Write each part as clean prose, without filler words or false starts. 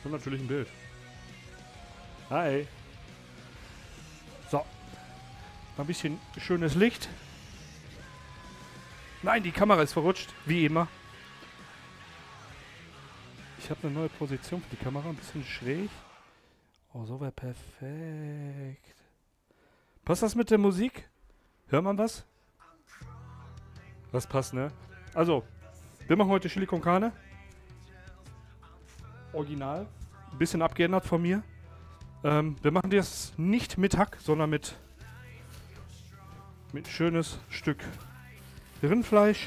Und natürlich ein Bild. Hi. So. Mal ein bisschen schönes Licht. Nein, die Kamera ist verrutscht. Wie immer. Ich habe eine neue Position für die Kamera. Ein bisschen schräg. Oh, so wäre perfekt. Passt das mit der Musik? Hört man was? Das passt, ne? Also, wir machen heute Chili con Carne. Original. Ein bisschen abgeändert von mir. Wir machen das nicht mit Hack, sondern mit schönes Stück Rindfleisch.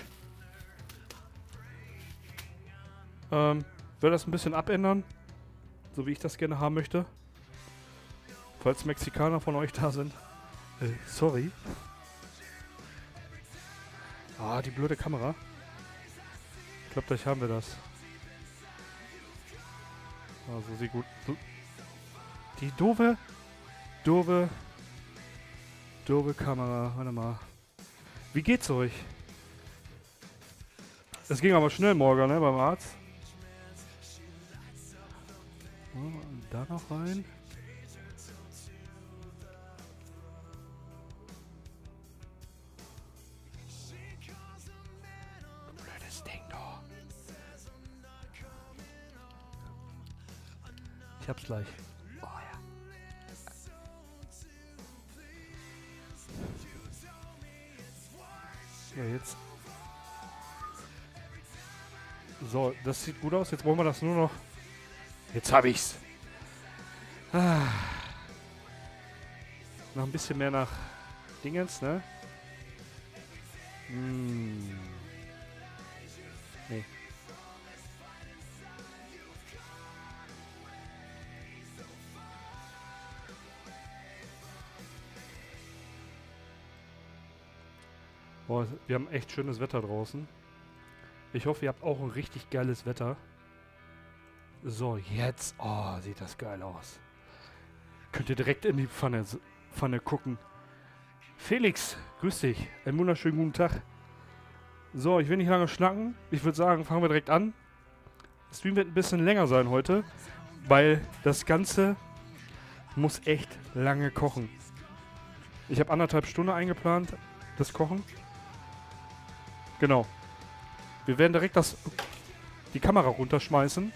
Werde das ein bisschen abändern, so wie ich das gerne haben möchte. Falls Mexikaner von euch da sind. Sorry. Ah, die blöde Kamera. Ich glaube, gleich haben wir das. Also sieht gut. Die doofe Kamera. Warte mal. Wie geht's euch? Es ging aber schnell morgen, ne, beim Arzt. So, und da noch rein. Blödes Ding doch. Ich hab's gleich. Oh ja. Ja, jetzt. So, das sieht gut aus. Jetzt brauchen wir das nur noch. Jetzt hab ich's. Ah. Noch ein bisschen mehr nach Dingens, ne? Nee. Boah, wir haben echt schönes Wetter draußen. Ich hoffe, ihr habt auch ein richtig geiles Wetter. So, jetzt. Oh, sieht das geil aus. Könnt ihr direkt in die Pfanne gucken. Felix, grüß dich. Einen wunderschönen guten Tag. So, ich will nicht lange schnacken. Ich würde sagen, fangen wir direkt an. Der Stream wird ein bisschen länger sein heute, weil das Ganze muss echt lange kochen. Ich habe 1,5 Stunden eingeplant, das Kochen. Genau. Wir werden direkt die Kamera runterschmeißen.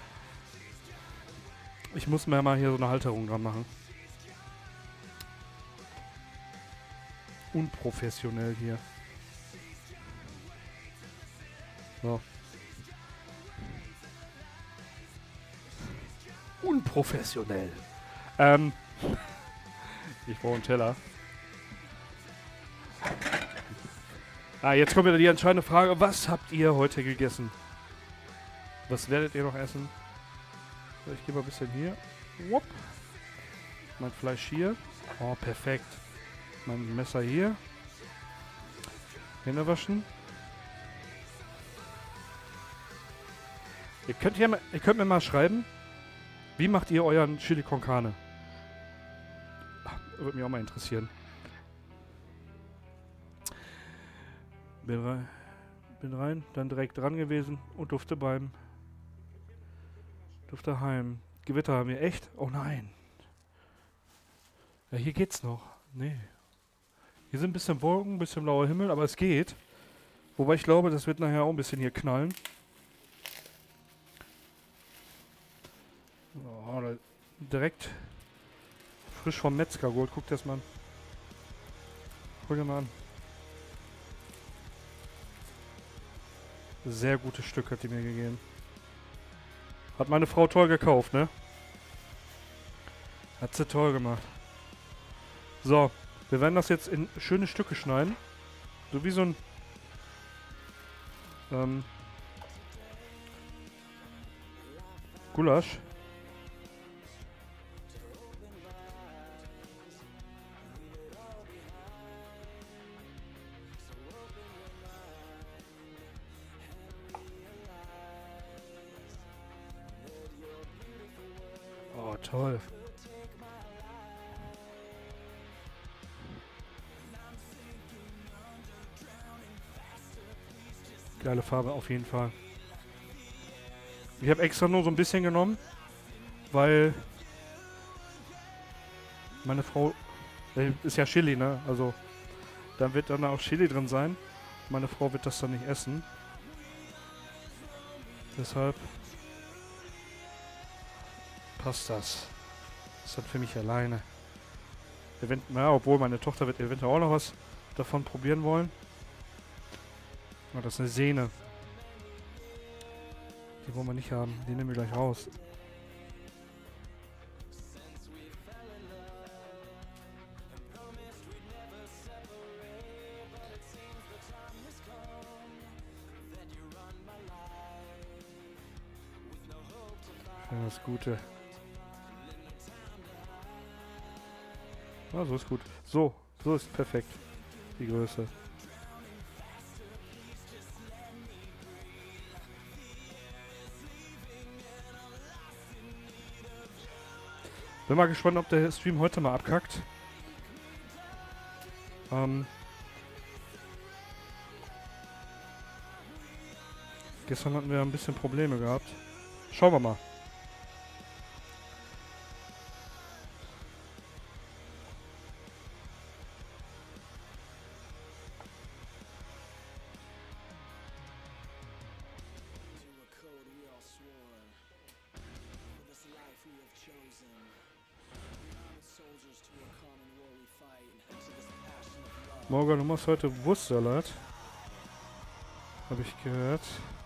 Ich muss mir mal hier so eine Halterung dran machen. Unprofessionell hier. So. Unprofessionell. Ich brauche einen Teller. Jetzt kommt wieder die entscheidende Frage. Was habt ihr heute gegessen? Was werdet ihr noch essen? So, ich gehe mal ein bisschen hier. Wupp. Mein Fleisch hier. Oh, perfekt. Mein Messer hier. Hände waschen. Ihr könnt mir mal schreiben, wie macht ihr euren Chili con Carne? Würde mich auch mal interessieren. Bin rein, dann direkt dran gewesen und durfte heim. Gewitter haben wir echt? Oh nein. Ja, hier geht's noch. Nee. Hier sind ein bisschen Wolken, ein bisschen blauer Himmel, aber es geht. Wobei ich glaube, das wird nachher auch ein bisschen hier knallen. Oh, direkt frisch vom Metzger geholt. Guck das mal an. Guck dir mal an. Sehr gutes Stück hat die mir gegeben. Hat meine Frau toll gekauft, ne? Hat sie toll gemacht. So, wir werden das jetzt in schöne Stücke schneiden. So wie so ein Gulasch. Oh, toll. Geile Farbe auf jeden Fall. Ich habe extra nur so ein bisschen genommen, weil meine Frau ist ja Chili, ne? Also da wird dann auch Chili drin sein. Meine Frau wird das dann nicht essen. Deshalb passt das. Das ist dann für mich alleine. Ja, obwohl meine Tochter wird eventuell auch noch was davon probieren wollen. Aber das ist eine Sehne. Die wollen wir nicht haben. Die nehmen wir gleich raus. Ja, das Gute. Ah, so ist gut. So ist perfekt. Die Größe. Bin mal gespannt, ob der Stream heute mal abkackt. Gestern hatten wir ein bisschen Probleme gehabt. Schauen wir mal. Morgan, du machst heute Wurstsalat. Habe ich gehört.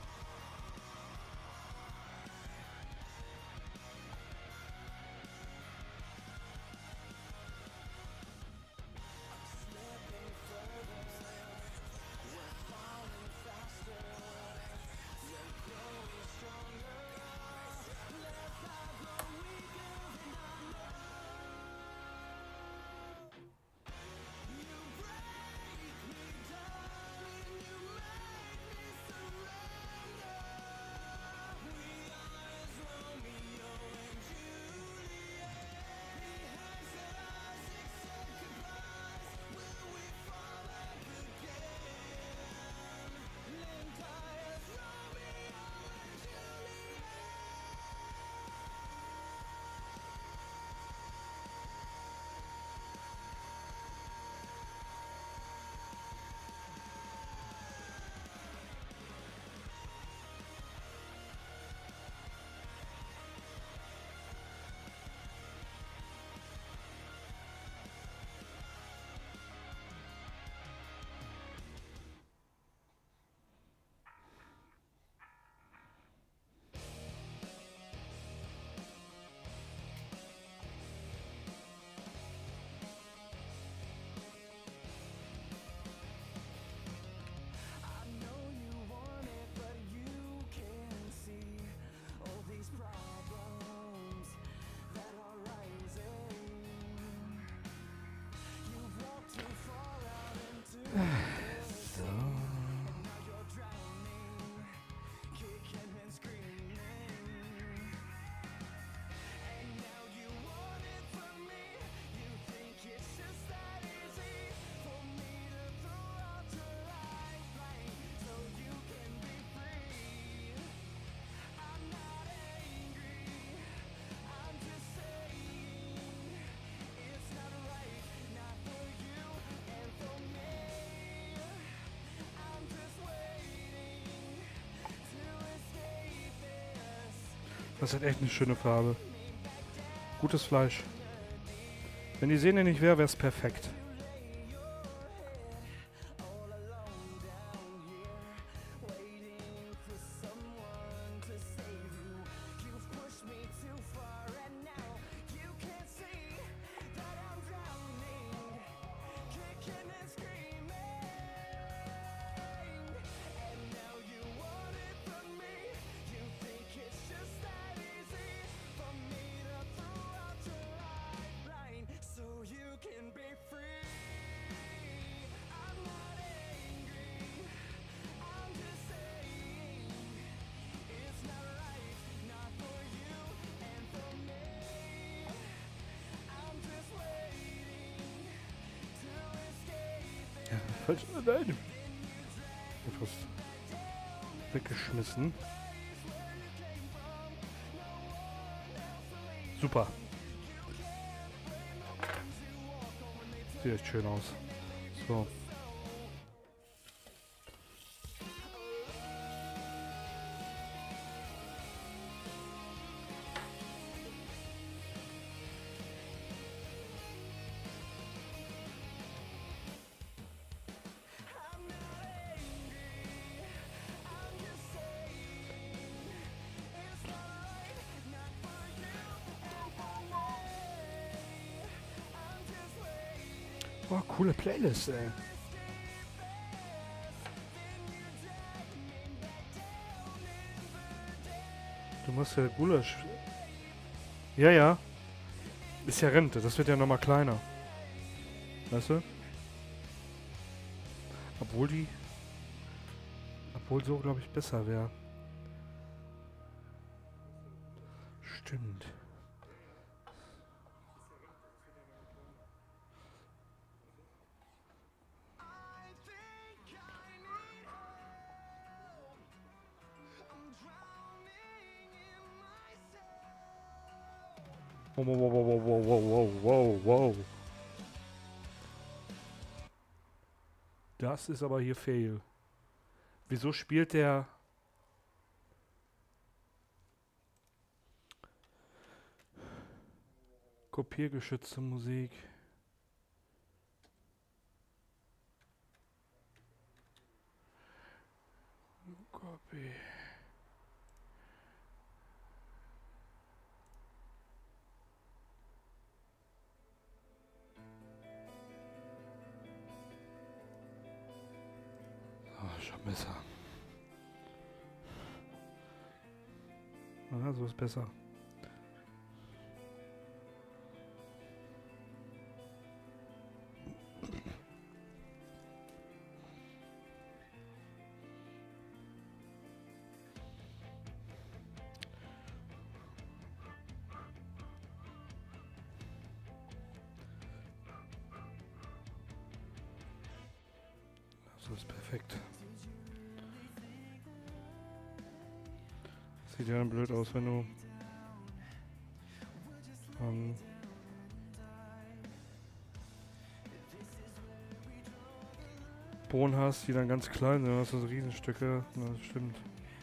Das hat echt eine schöne Farbe. Gutes Fleisch. Wenn die Sehne nicht wäre, wäre es perfekt. Falsch. Nein. Etwas weggeschmissen. Super. Sieht echt schön aus. So. Boah, coole Playlist, ey. Du musst ja Gulasch... Ja, ja. Ist ja Rente. Das wird ja nochmal kleiner. Weißt du? Obwohl die... Obwohl so, glaube ich, besser wäre. Stimmt. Wow, wow, wow, wow, wow, wow, wow, wow. Das ist aber hier fail. Wieso spielt der... kopiergeschützte Musik? Copy. Oh, schon besser. Ah, so ist besser. So ist perfekt. Sieht ja dann blöd aus, wenn du Bohnen hast, die dann ganz klein sind, dann hast du so Riesenstücke. Ja, das stimmt.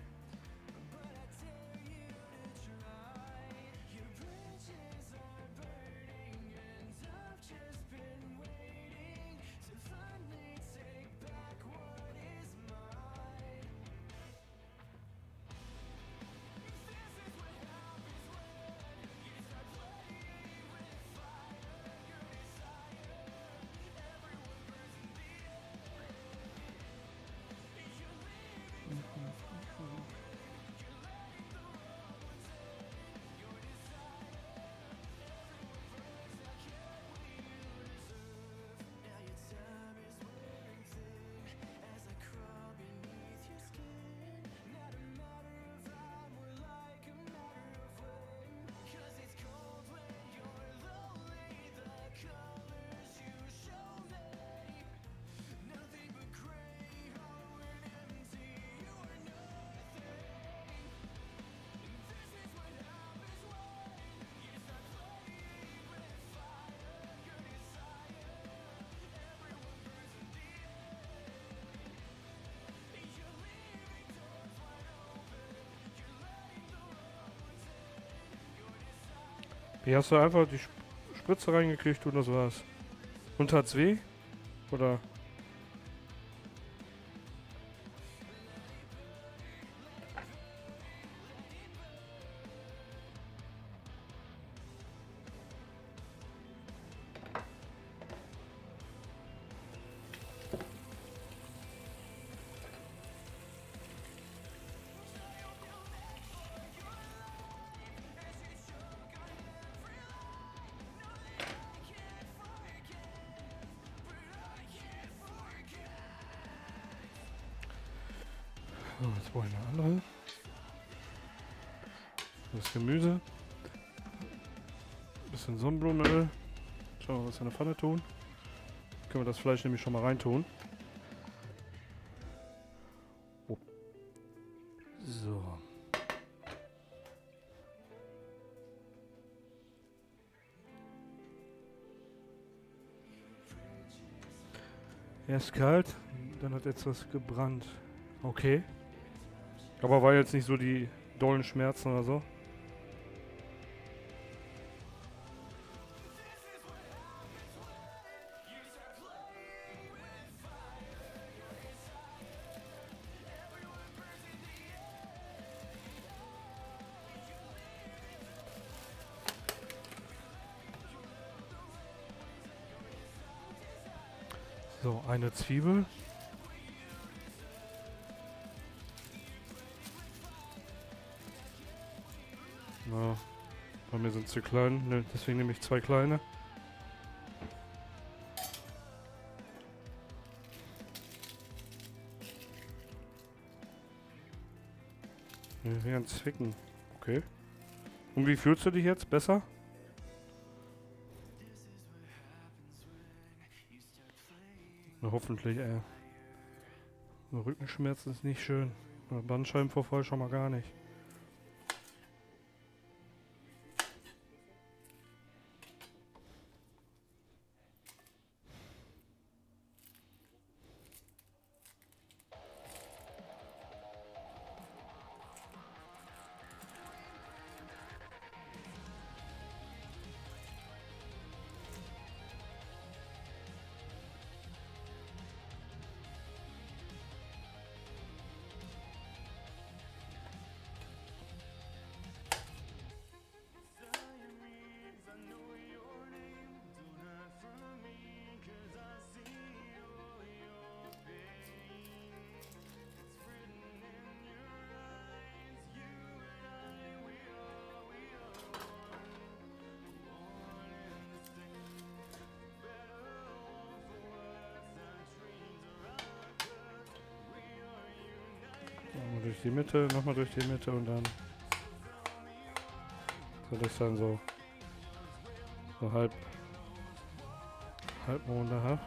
Hier hast du einfach die Spritze reingekriegt und das war's. Und hat's weh? Oder? So, jetzt brauche ich eine andere. Das Gemüse. Bisschen Sonnenblumenöl. Schauen wir mal, was wir in der Pfanne tun. Können wir das Fleisch nämlich schon mal reintun. Oh. So. Erst kalt, dann hat jetzt was gebrannt. Okay. Aber war jetzt nicht so die dollen Schmerzen oder so. So, eine Zwiebel. Na, bei mir sind sie klein, ne, deswegen nehme ich 2 kleine. Wir werden zwicken. Okay. Und wie fühlst du dich jetzt? Besser? Na, hoffentlich, ey. Rückenschmerzen ist nicht schön. Bandscheibenvorfall schon mal gar nicht. Nochmal durch die Mitte, nochmal durch die Mitte und dann soll ich dann so halb Monde habe.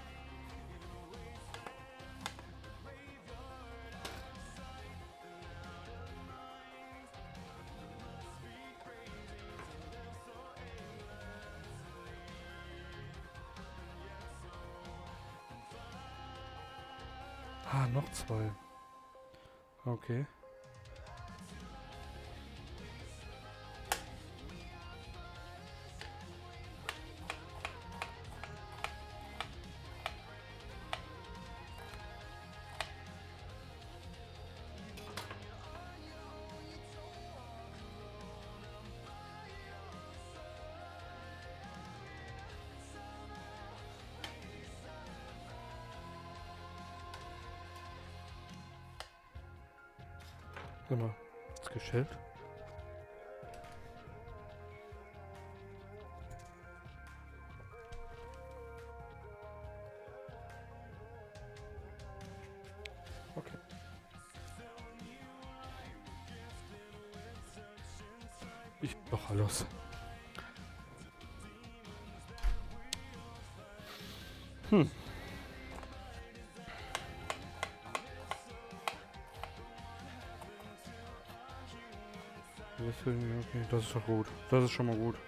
Ah, noch 2. Okay. Guck mal, ist geschält. Okay. Ich doch los. Okay, das ist doch gut. Das ist schon mal gut.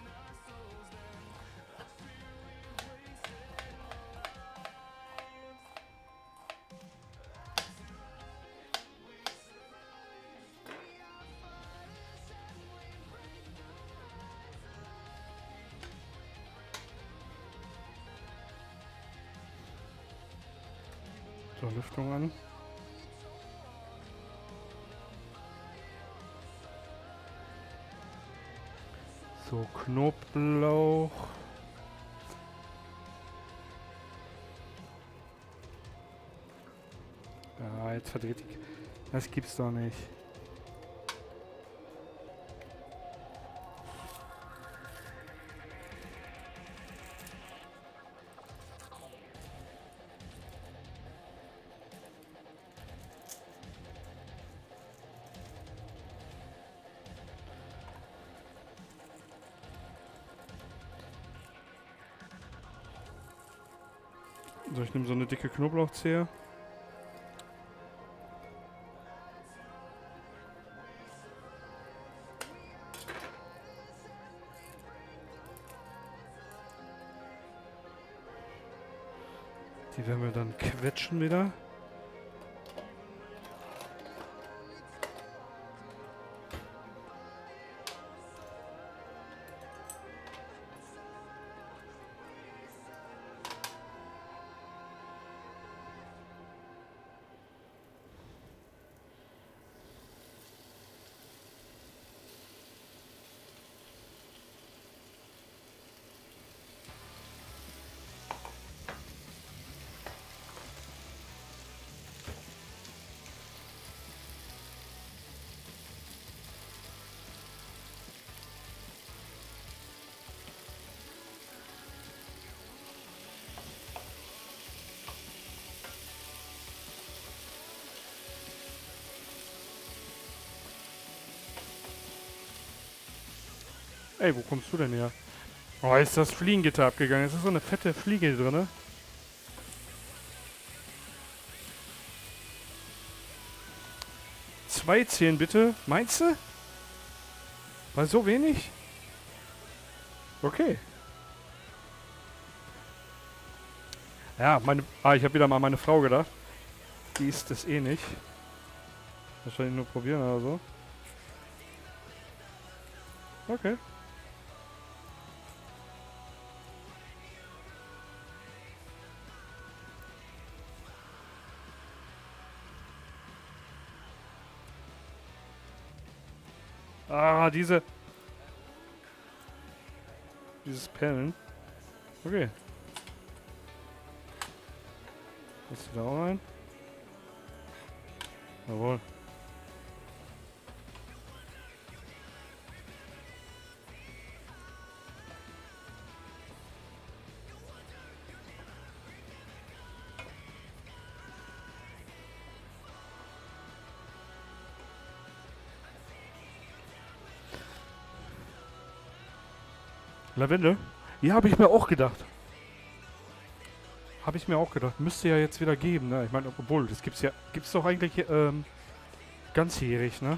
So, Lüftung an. So, Knoblauch. Ja, jetzt verdreht die. Das gibt's doch nicht. So, ich nehme so eine dicke Knoblauchzehe. Die werden wir dann quetschen wieder. Ey, wo kommst du denn her? Oh, ist das Fliegengitter abgegangen. Es ist so eine fette Fliege drin, ne? Zwei zählen bitte. Meinst du? War so wenig? Okay. Ja, ich habe wieder mal meine Frau gedacht. Die ist es eh nicht. Wahrscheinlich nur probieren oder so. Okay. Ah, dieses Perlen. Okay. Ist du da auch rein? Jawohl. Lavendel? Ja, habe ich mir auch gedacht. Habe ich mir auch gedacht. Müsste ja jetzt wieder geben, ne? Ich meine, obwohl, das gibt's doch eigentlich ganzjährig, ne?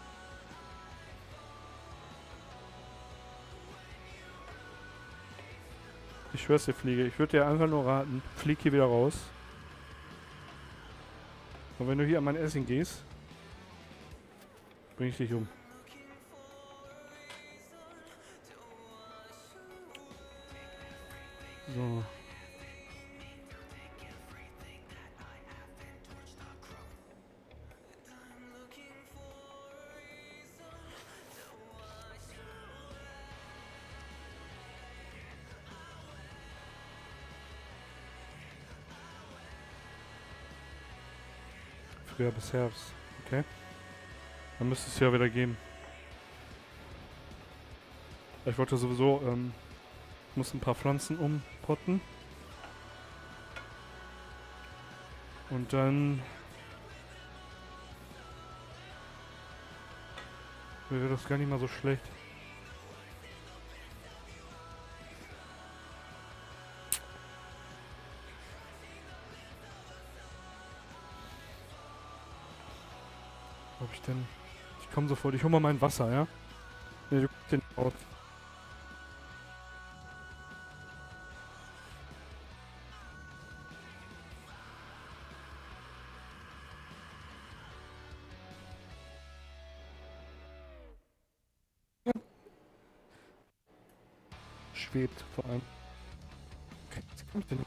Ich schwör's dir, Fliege. Ich würde dir einfach nur raten, flieg hier wieder raus. Und wenn du hier an mein Essen gehst, bring ich dich um. So. Früher bis Herbst. Okay. Dann müsste es ja wieder geben. Ich wollte sowieso, muss ein paar Pflanzen umpotten. Und dann wäre das gar nicht mal so schlecht. Wo hab ich denn? Ich komme sofort. Ich hol mal mein Wasser, ja? Ne, du guckst den aus. Schwebt vor allem. Okay, jetzt komm ich denn?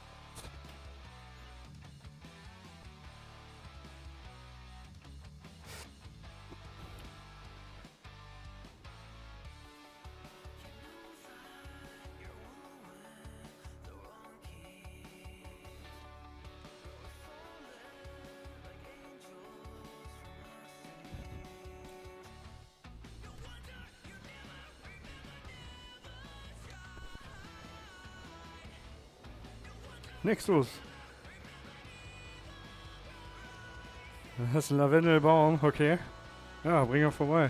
Nix los. Das ist ein Lavendelbaum, okay. Ja, bring ihn vorbei.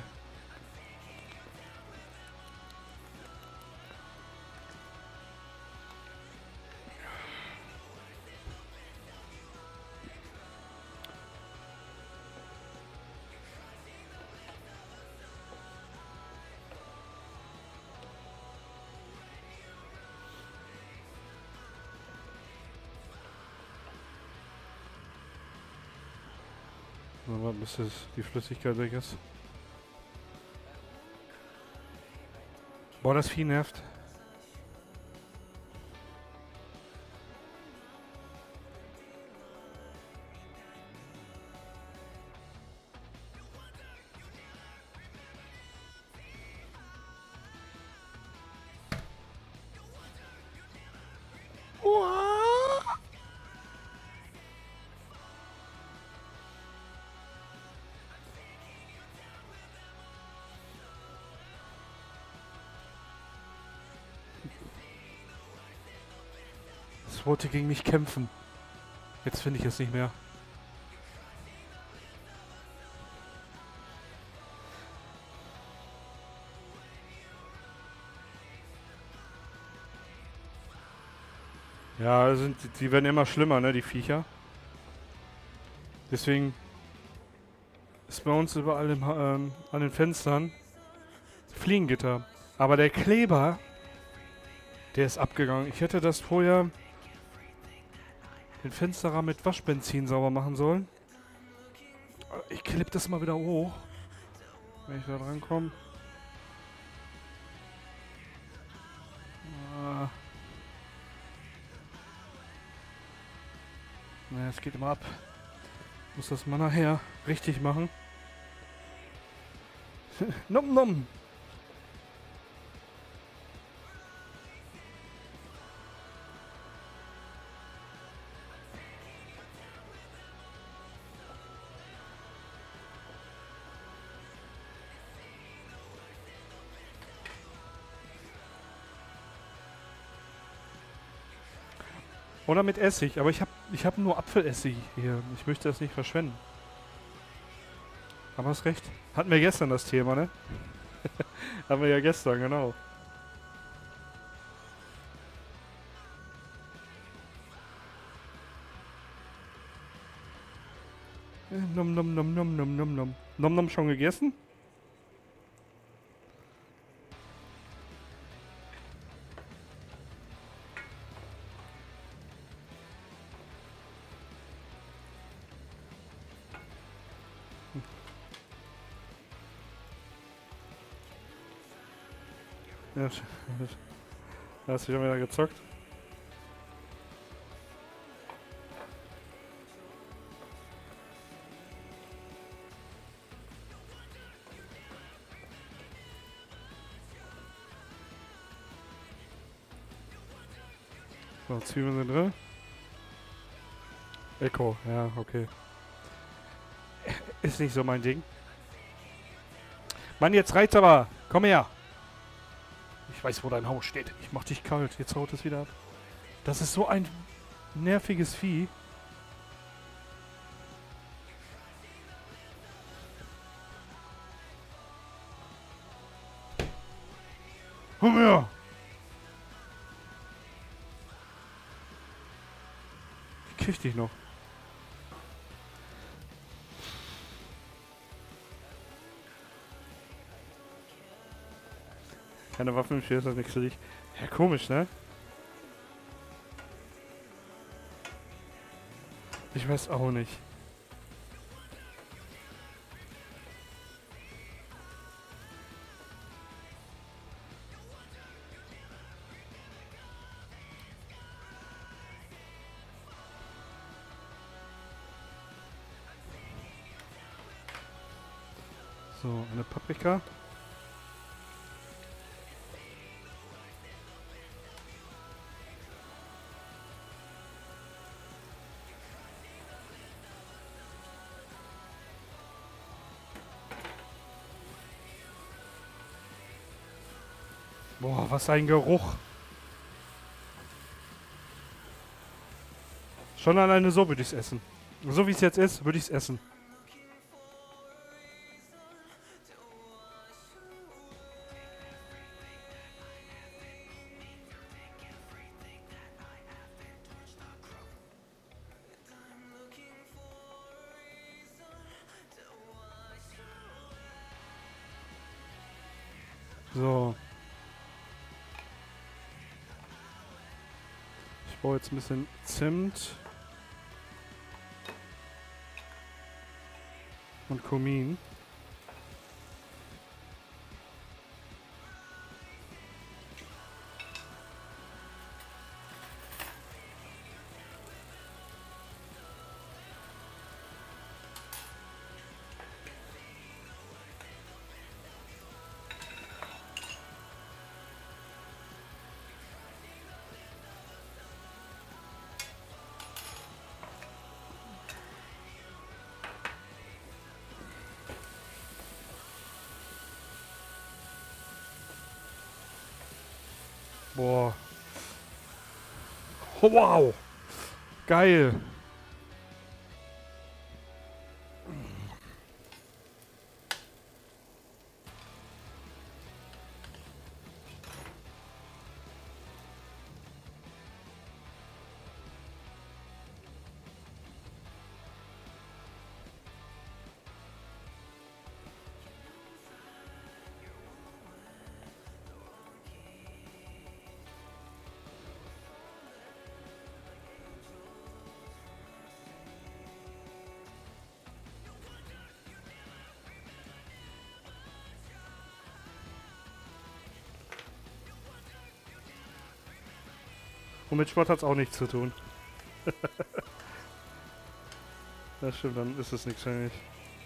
Aber bis die Flüssigkeit weg ist. Boah, das Vieh nervt. Es wollte gegen mich kämpfen. Jetzt finde ich es nicht mehr. Ja, die werden immer schlimmer, ne, die Viecher. Deswegen ist bei uns überall an den Fenstern Fliegengitter. Aber der Kleber, der ist abgegangen. Ich hätte das vorher den Fensterrahmen mit Waschbenzin sauber machen sollen. Ich klipp das mal wieder hoch, wenn ich da dran komme. Ne, es geht immer ab. Muss das mal nachher richtig machen. Nom nom. Oder mit Essig, aber ich hab nur Apfelessig hier. Ich möchte das nicht verschwenden. Aber hast recht. Hatten wir gestern das Thema, ne? Haben wir ja gestern, genau. Nom nom nom nom nom nom nom. Nom nom schon gegessen? Ja, da hast du schon wieder gezockt. So, Zwiebeln sind drin. Echo, ja, okay. Ist nicht so mein Ding. Mann, jetzt reicht's aber. Komm her. Ich weiß, wo dein Haus steht. Ich mach dich kalt. Jetzt haut es wieder ab. Das ist so ein nerviges Vieh. Komm her. Ich krieg dich noch. Keine Waffen im Spiel, ist das nichts für dich. Ja, komisch, ne? Ich weiß auch nicht. So, eine Paprika. Boah, was ein Geruch. Schon alleine so würde ich es essen. So wie es jetzt ist, würde ich es essen. So. Ich brauche jetzt ein bisschen Zimt. Und Kumin. Boah. Oh, wow. Geil. Und mit Sport hat es auch nichts zu tun. Das stimmt, dann ist es nichts eigentlich.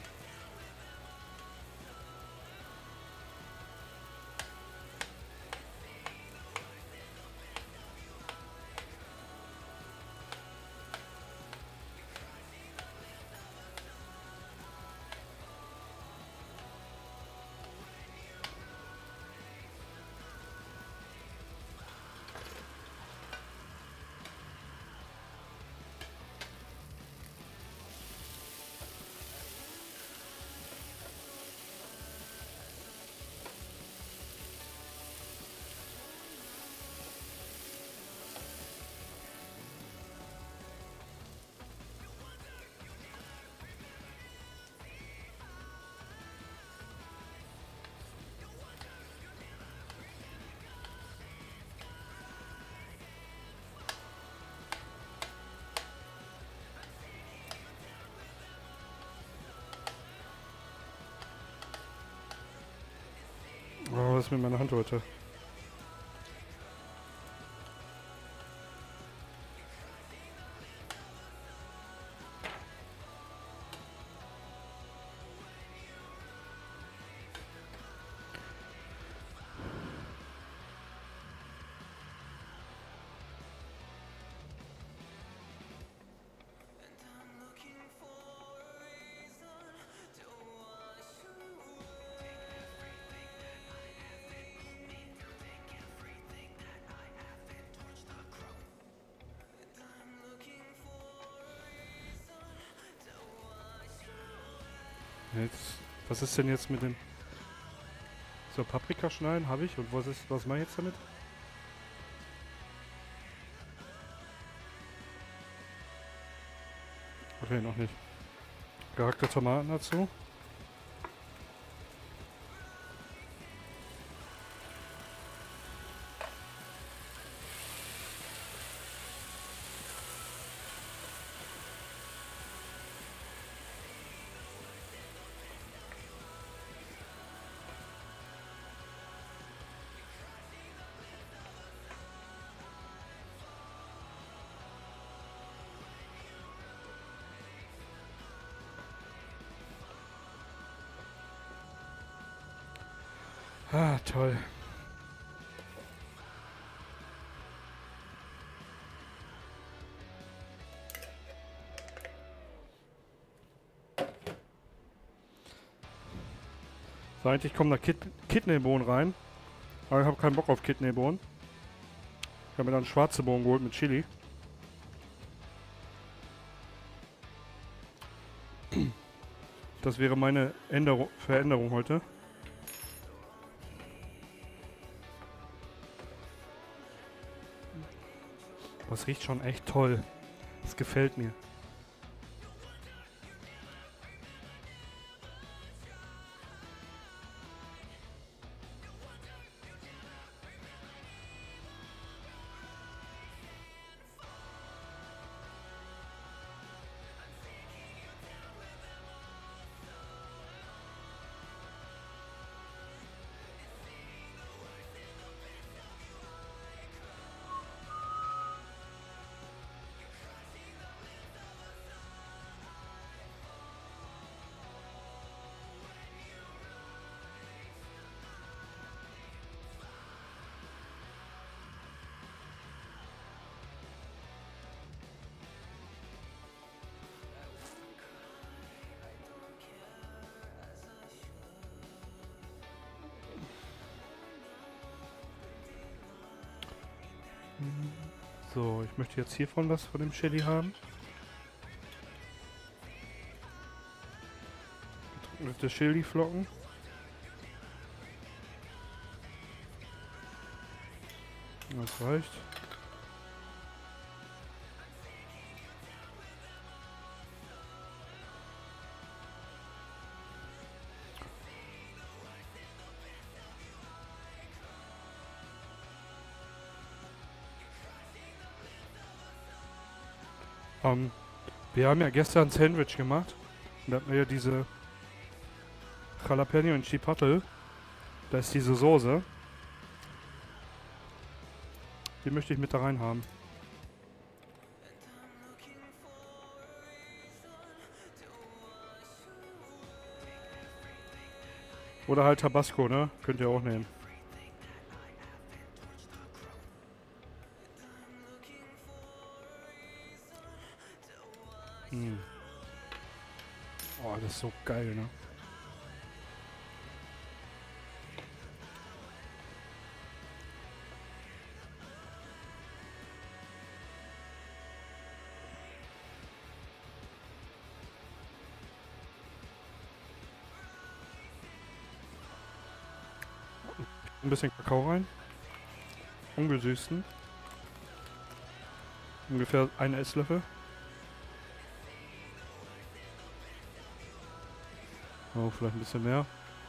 Oh, was ist mit meiner Hand heute? Jetzt, was ist denn jetzt mit dem... So, Paprika schneiden habe ich. Und was mache ich jetzt damit? Okay, noch nicht. Gehackte Tomaten dazu. Ah, toll. So, eigentlich kommen da Kidneybohnen rein. Aber ich habe keinen Bock auf Kidneybohnen. Ich habe mir dann schwarze Bohnen geholt mit Chili. Das wäre meine Veränderung heute. Das riecht schon echt toll. Das gefällt mir. So, ich möchte jetzt hiervon was von dem Chili haben. Getrocknete Chili-Flocken. Das reicht. Wir haben ja gestern ein Sandwich gemacht. Und da hatten wir ja diese Jalapeno und Chipotle. Da ist diese Soße. Die möchte ich mit da rein haben. Oder halt Tabasco, ne? Könnt ihr auch nehmen. Oh, das ist so geil, ne? Ein bisschen Kakao rein. Ungesüßten. Ungefähr 1 Esslöffel. Oh, vielleicht ein bisschen mehr.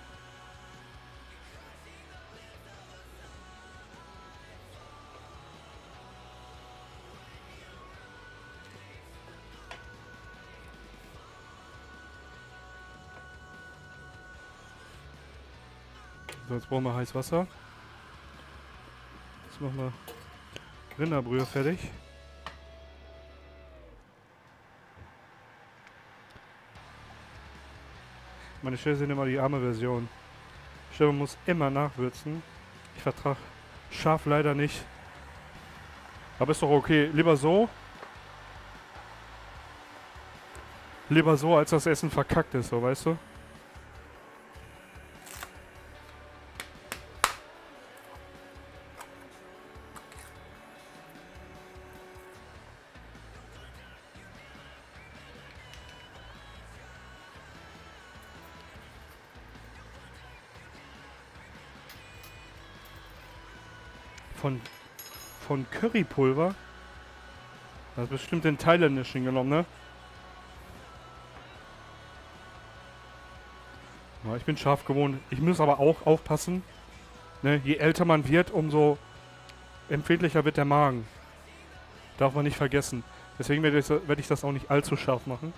So, jetzt brauchen wir heiß Wasser. Jetzt machen wir Rinderbrühe fertig. Meine Schwäche sind immer die arme Version. Stefan muss immer nachwürzen. Ich vertrage scharf leider nicht. Aber ist doch okay. Lieber so. Lieber so, als das Essen verkackt ist, so, weißt du? Von Currypulver. Das ist bestimmt den thailändischen genommen, ne? Ja, ich bin scharf gewohnt. Ich muss aber auch aufpassen. Ne? Je älter man wird, umso empfindlicher wird der Magen. Darf man nicht vergessen. Deswegen werd ich das auch nicht allzu scharf machen.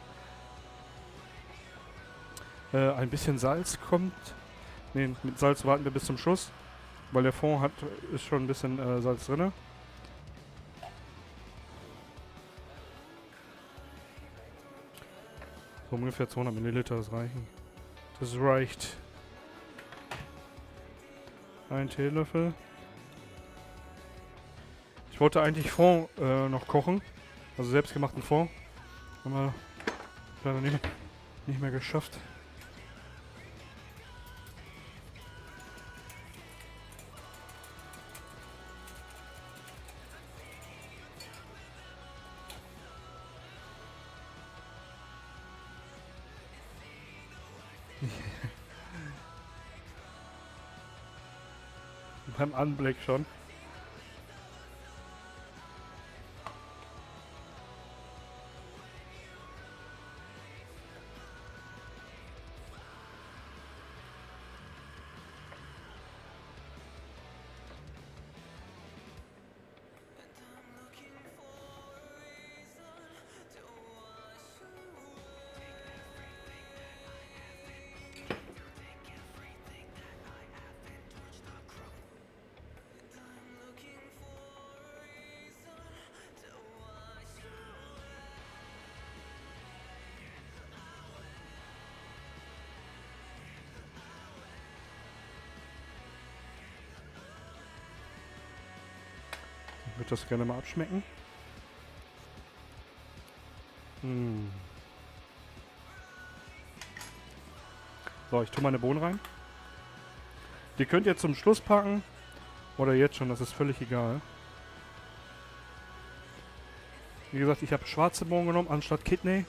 Ein bisschen Salz kommt. Ne, mit Salz warten wir bis zum Schluss. Weil der Fond ist schon ein bisschen Salz drin. So ungefähr 200 Milliliter, das reichen. Das reicht. 1 Teelöffel. Ich wollte eigentlich Fond noch kochen. Also selbstgemachten Fond. Haben wir leider nicht mehr geschafft. Beim Anblick schon. Ich würde das gerne mal abschmecken. So, ich tue meine Bohnen rein. Die könnt ihr zum Schluss packen. Oder jetzt schon, das ist völlig egal. Wie gesagt, ich habe schwarze Bohnen genommen anstatt Kidney.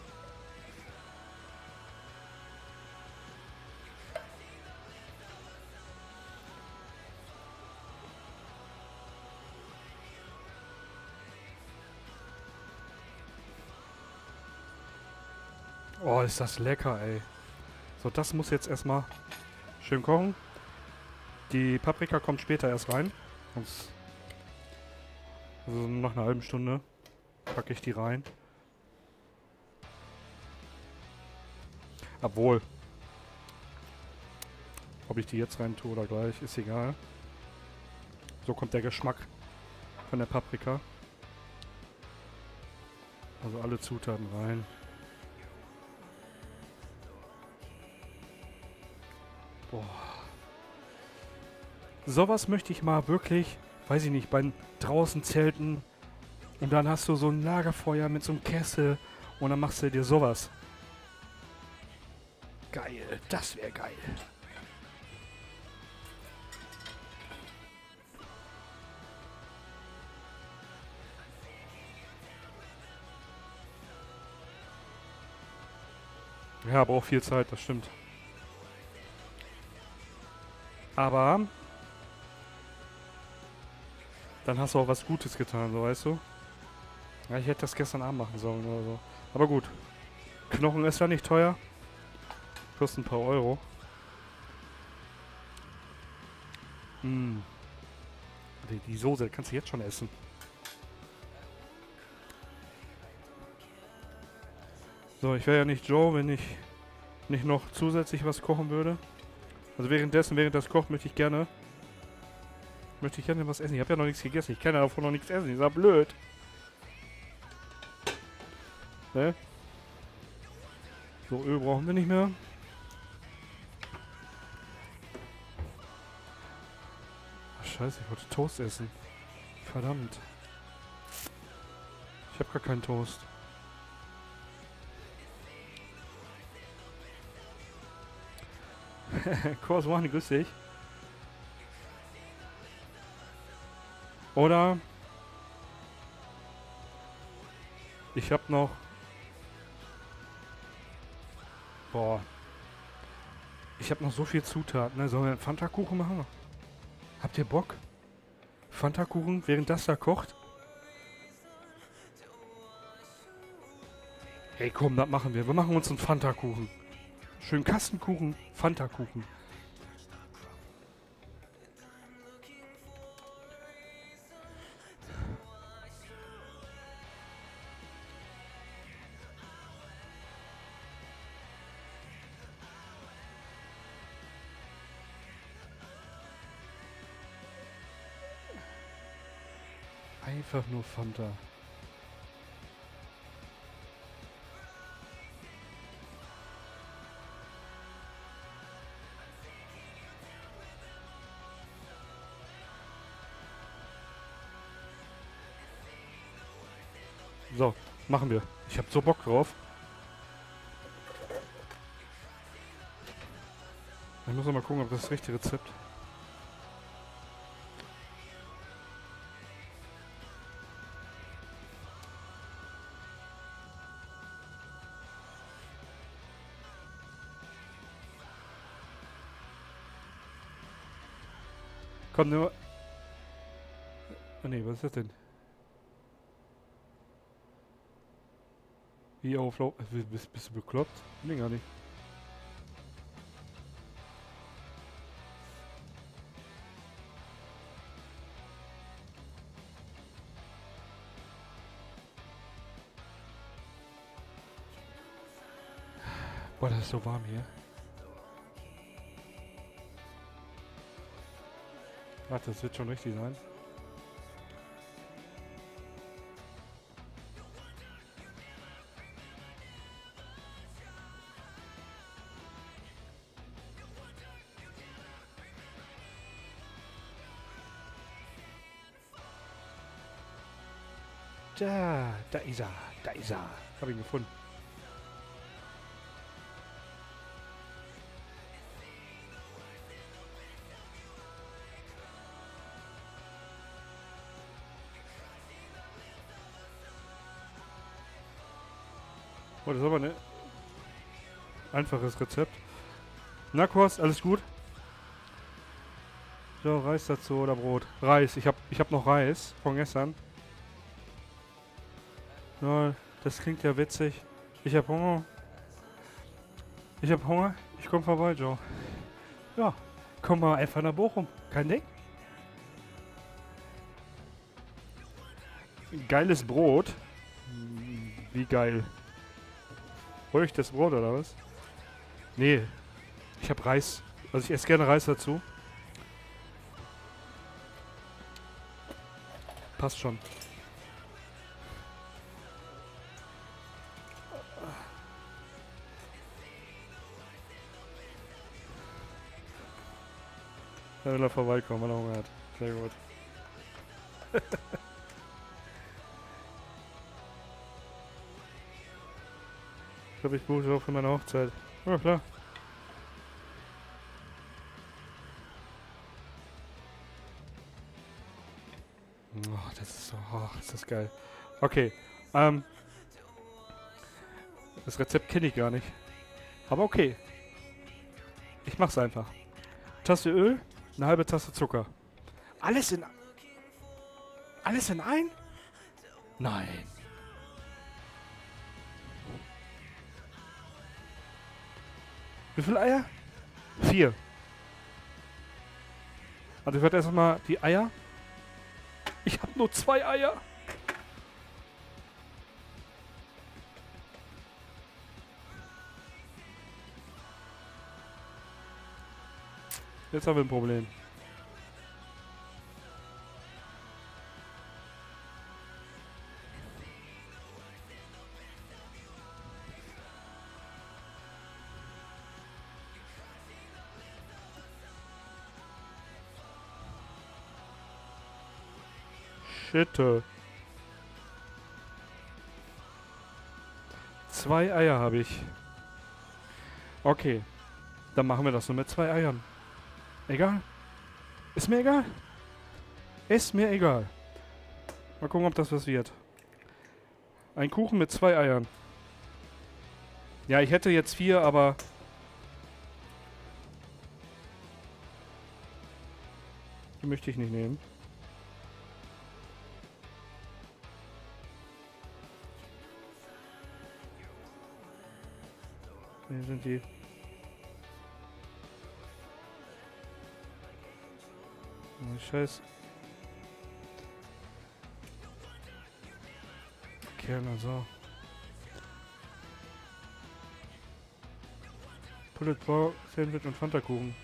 Oh, ist das lecker, ey. So, das muss jetzt erstmal schön kochen. Die Paprika kommt später erst rein. Also nach einer halben Stunde packe ich die rein. Obwohl, ob ich die jetzt rein tue oder gleich, ist egal. So kommt der Geschmack von der Paprika. Also alle Zutaten rein. Boah. Sowas möchte ich mal wirklich, weiß ich nicht, beim draußen Zelten und dann hast du so ein Lagerfeuer mit so einem Kessel und dann machst du dir sowas. Geil, das wäre geil. Ja, braucht viel Zeit, das stimmt. Aber dann hast du auch was Gutes getan, so weißt du? Ja, ich hätte das gestern Abend machen sollen oder so. Aber gut. Knochen ist ja nicht teuer. Kostet ein paar Euro. Mm. Die Soße kannst du jetzt schon essen. So, ich wäre ja nicht Joe, wenn ich nicht noch zusätzlich was kochen würde. Also während das kocht, möchte ich gerne was essen. Ich habe ja noch nichts gegessen. Ich kann ja davon noch nichts essen. Ist ja blöd. Ne? So, Öl brauchen wir nicht mehr. Ach, scheiße, ich wollte Toast essen. Verdammt. Ich habe gar keinen Toast. Kurs One, grüß dich. Oder ich habe noch... Boah. Ich habe noch so viel Zutaten. Ne? Sollen wir einen Fanta-Kuchen machen? Habt ihr Bock? Fanta-Kuchen, während das da kocht? Hey komm, das machen wir. Wir machen uns einen Fanta-Kuchen. Schön Kastenkuchen, Fanta-Kuchen. Einfach nur Fanta. So, machen wir. Ich hab so Bock drauf. Ich muss noch mal gucken, ob das richtige Rezept. Komm, nur. Oh ne, was ist das denn? Wie auflauf. Bist du bekloppt? Nee, gar nicht. Boah, das ist so warm hier. Warte, das wird schon richtig sein. Da ist er, da ist er. Hab ihn gefunden. Oh, das ist aber ein einfaches Rezept. Na, Kost, alles gut? So, Reis dazu oder Brot? Reis. Ich hab noch Reis von gestern. Ja, das klingt ja witzig. Ich hab Hunger. Ich hab Hunger. Ich komm vorbei, Joe. Ja, komm mal einfach nach Bochum. Kein Ding. Geiles Brot. Wie geil. Hol ich das Brot oder was? Nee, ich hab Reis. Also ich esse gerne Reis dazu. Passt schon. Da will er vorbeikommen, weil er Hunger hat. Sehr gut. Ich glaube, ich buche auch für meine Hochzeit. Ja, klar. Oh, das ist so, oh, ist das geil. Okay, das Rezept kenne ich gar nicht. Aber okay, ich mach's einfach. Tasse Öl, eine halbe Tasse Zucker. Alles in ein? Nein. Wie viele Eier? 4. Also ich werde erstmal die Eier. Ich habe nur 2 Eier. Jetzt haben wir ein Problem. Shit. 2 Eier habe ich. Okay. Dann machen wir das nur mit 2 Eiern. Egal. Ist mir egal. Ist mir egal. Mal gucken, ob das was wird. Ein Kuchen mit 2 Eiern. Ja, ich hätte jetzt 4, aber... Die möchte ich nicht nehmen. Hier sind die... Oh, Scheiß. Kerner, so. Pulled Pork, Sandwich und Fanta-Kuchen.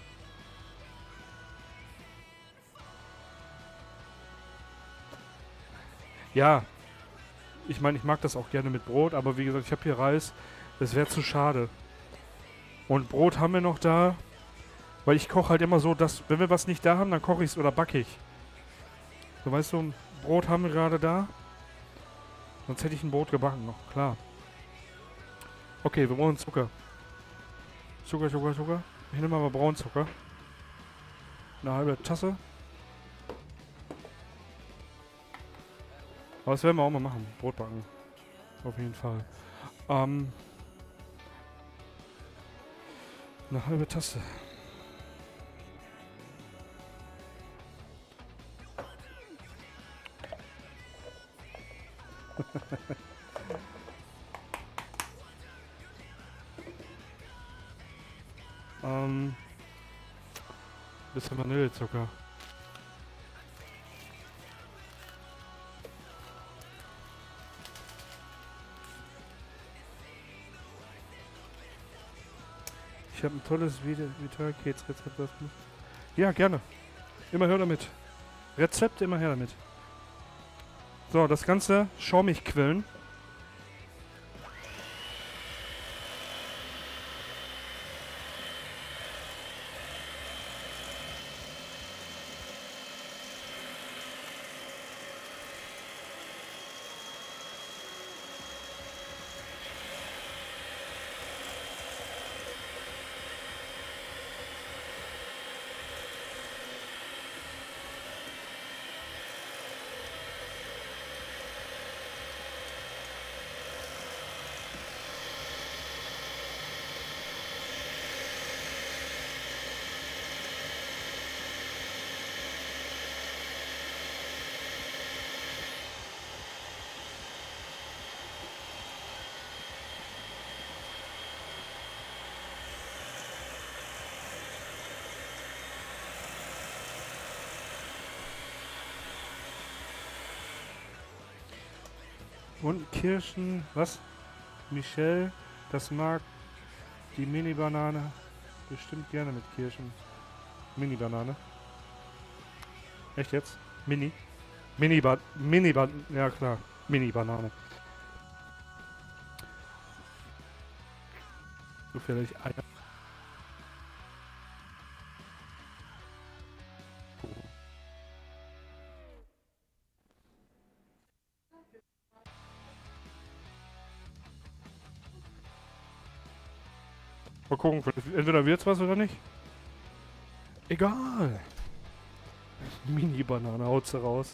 Ja. Ich meine, ich mag das auch gerne mit Brot, aber wie gesagt, ich habe hier Reis. Das wäre zu schade. Und Brot haben wir noch da. Weil ich koche halt immer so, dass, wenn wir was nicht da haben, dann koche ich es oder backe ich. So, weißt du, Brot haben wir gerade da. Sonst hätte ich ein Brot gebacken noch, klar. Okay, wir brauchen Zucker. Zucker. Ich nehme aber Braunzucker. Eine halbe Tasse. Aber das werden wir auch mal machen. Brot backen. Auf jeden Fall. Eine halbe Tasse. Bisschen Vanillezucker. Ich habe ein tolles Vitalkeks-Rezept. Ja, gerne. Immer her damit. Rezept, immer her damit. So, das Ganze schaumig quillen. Und Kirschen. Was? Michelle, das mag die Mini-Banane bestimmt gerne mit Kirschen. Mini-Banane. Echt jetzt? Mini? Ja klar. Mini-Banane. So vielleicht Eier. Mal gucken, entweder wird's was oder nicht. Egal. Mini-Banane haut sie raus.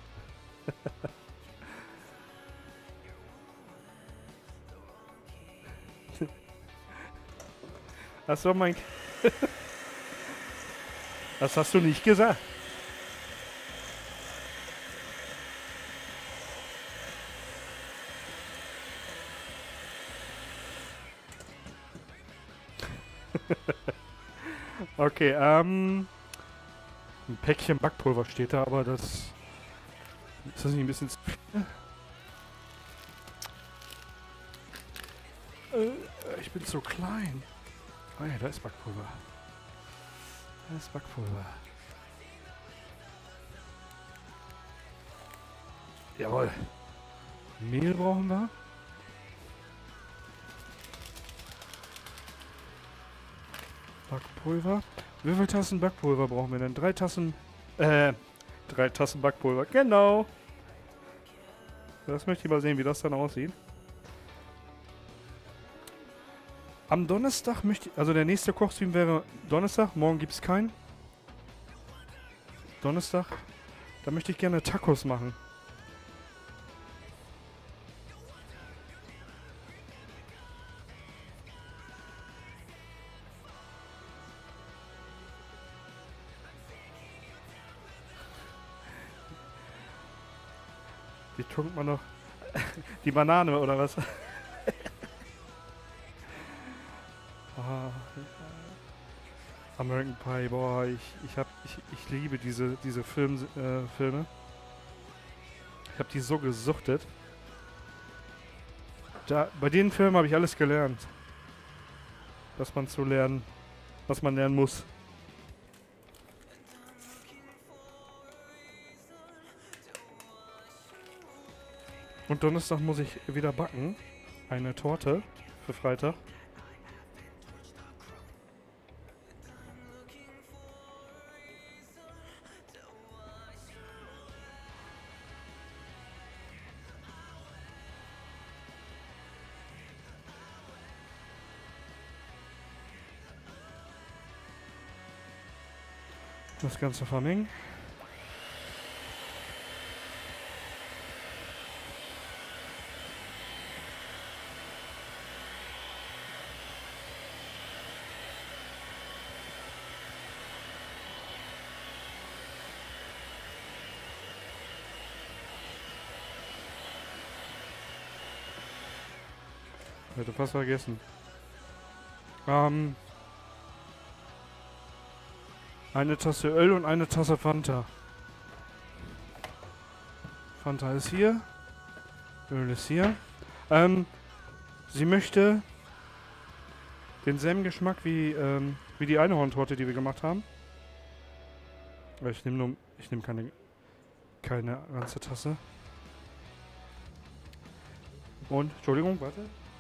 Das war mein... Das hast du nicht gesagt. Okay, ein Päckchen Backpulver steht da, aber das... Ist das nicht ein bisschen zu viel? Ich bin zu klein. Oh ja, da ist Backpulver. Da ist Backpulver. Jawohl. Mehl brauchen wir. Backpulver. Wie viele Tassen Backpulver brauchen wir denn? 3 Tassen... 3 Tassen Backpulver. Genau. Das möchte ich mal sehen, wie das dann aussieht. Am Donnerstag möchte ich... Also der nächste Kochstream wäre Donnerstag. Morgen gibt es keinen. Donnerstag. Da möchte ich gerne Tacos machen. Die tunkt man noch. Die Banane oder was? American Pie, boah, ich liebe diese Filme. Ich habe die so gesuchtet. Bei den Filmen habe ich alles gelernt. Was man lernen muss. Und Donnerstag muss ich wieder backen. Eine Torte für Freitag. Das Ganze vermengen. Ich hätte fast vergessen. Eine Tasse Öl und eine Tasse Fanta. Fanta ist hier. Öl ist hier. Sie möchte denselben Geschmack wie die Einhorntorte, die wir gemacht haben. Ich nehme keine ganze Tasse. Und, Entschuldigung, warte.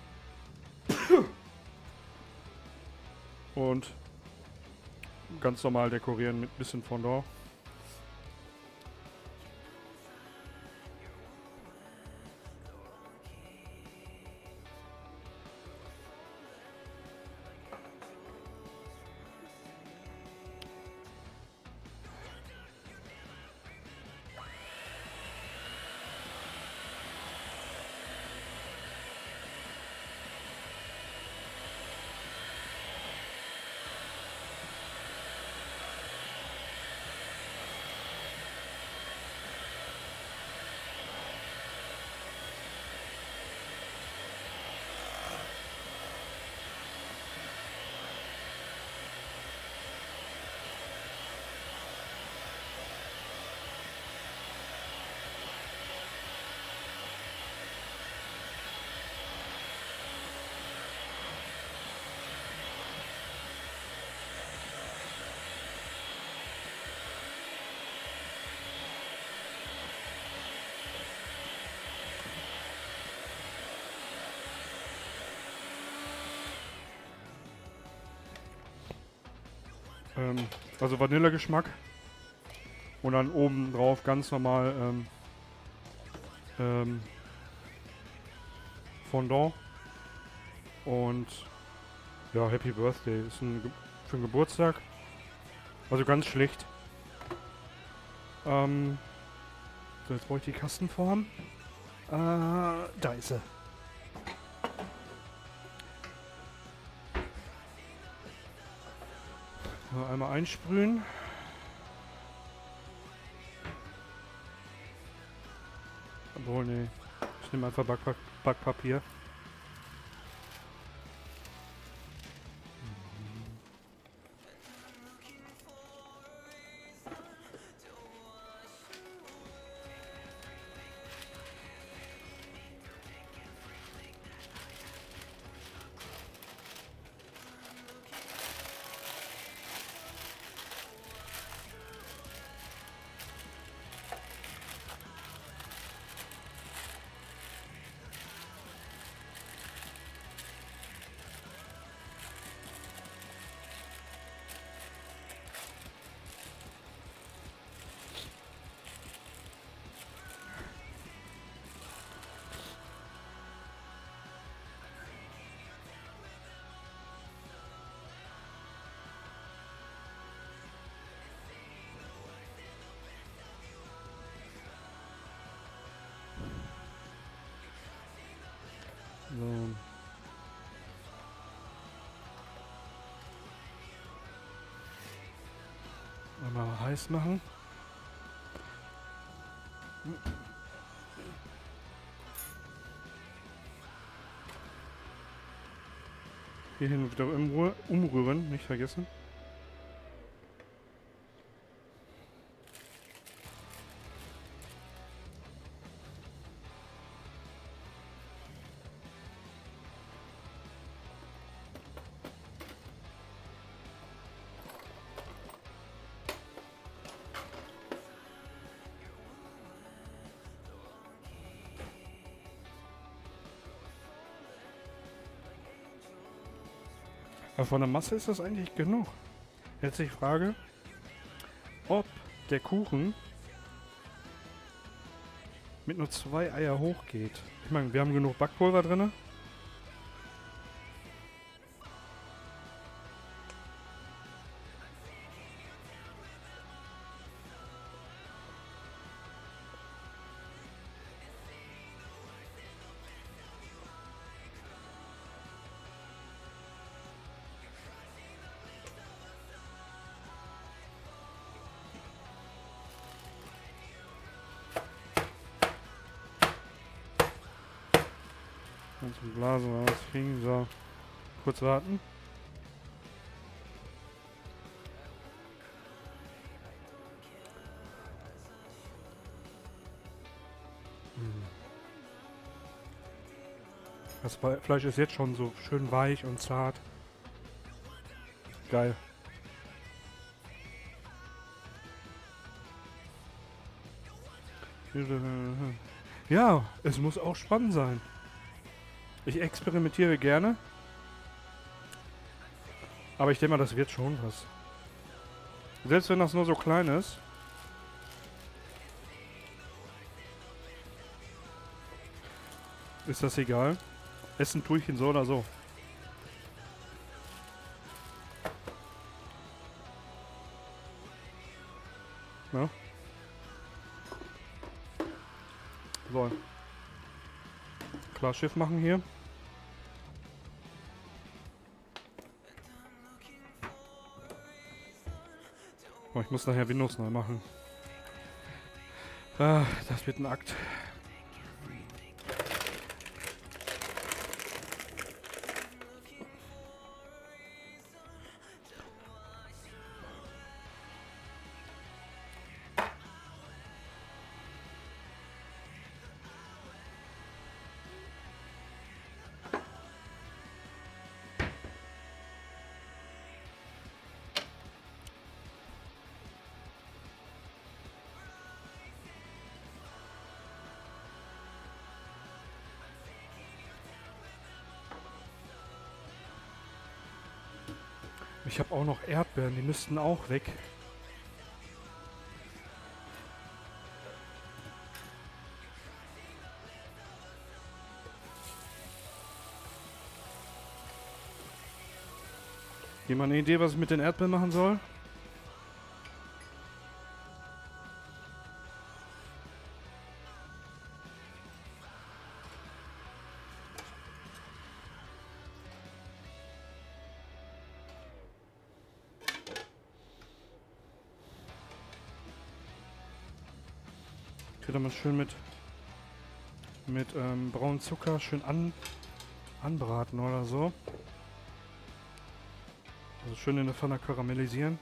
Und ganz normal dekorieren mit ein bisschen Fondant. Also Vanillegeschmack. Und dann oben drauf ganz normal Fondant. Und ja, Happy Birthday. Ist für einen Geburtstag. Also ganz schlicht. So, jetzt brauche ich die Kastenform. Da ist sie. Mal einmal einsprühen. Obwohl, nee. Ich nehme einfach Backpapier. So. Einmal heiß machen. Hierhin wieder umrühren, nicht vergessen. Aber von der Masse ist das eigentlich genug. Jetzt die Frage, ob der Kuchen mit nur 2 Eier hochgeht. Ich meine, wir haben genug Backpulver drin. Und zum Blasen rauskriegen. So, kurz warten. Das Fleisch ist jetzt schon so schön weich und zart. Geil. Ja, es muss auch spannend sein. Ich experimentiere gerne. Aber ich denke mal, das wird schon was. Selbst wenn das nur so klein ist. Ist das egal. Essen tue ich ihn so oder so. Ja. So. Klar Schiff machen hier. Oh, ich muss nachher Windows neu machen. Ah, das wird ein Akt. ich habe auch noch Erdbeeren, die müssten auch weg. Jemand eine Idee, was ich mit den Erdbeeren machen soll? Ich würde mal schön mit braunem Zucker schön anbraten oder so. Also schön in der Pfanne karamellisieren.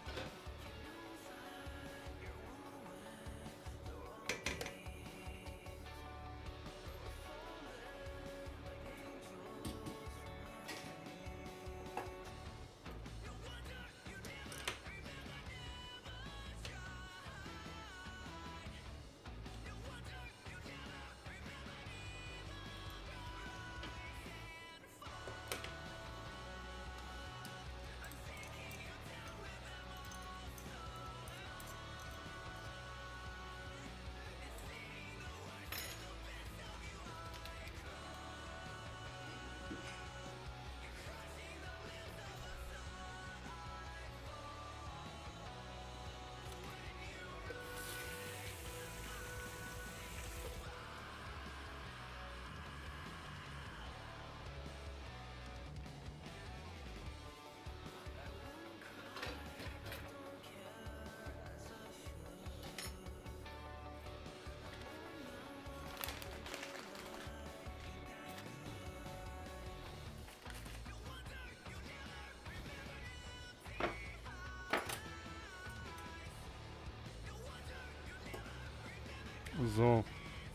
So.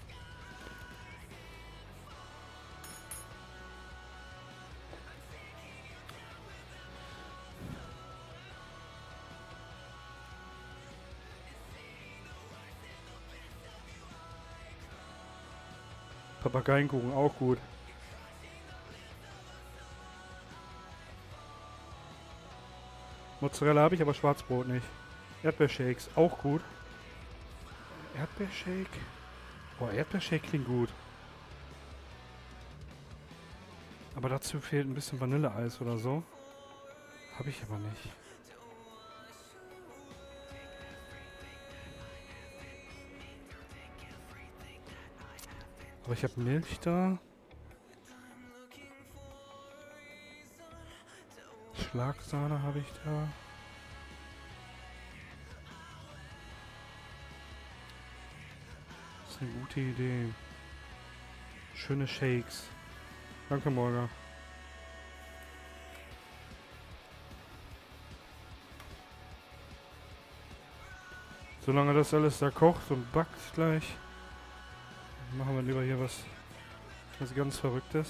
Papageienkuchen auch gut. Mozzarella habe ich, aber Schwarzbrot nicht. Erdbeershakes auch gut. Erdbeershake? Boah, Erdbeershake klingt gut. Aber dazu fehlt ein bisschen Vanilleeis oder so. Habe ich aber nicht. Aber ich habe Milch da. Schlagsahne habe ich da. Das ist eine gute Idee. Schöne Shakes. Danke, Morgan. Solange das alles da kocht und backt gleich, machen wir lieber hier was ganz Verrücktes.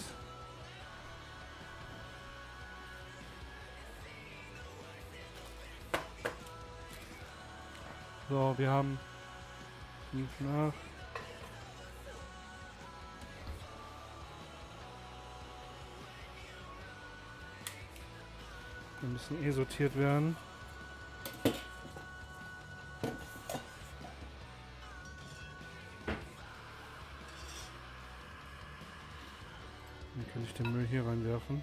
So, wir haben 5 nach. Wir müssen eh sortiert werden. Dann kann ich den Müll hier reinwerfen.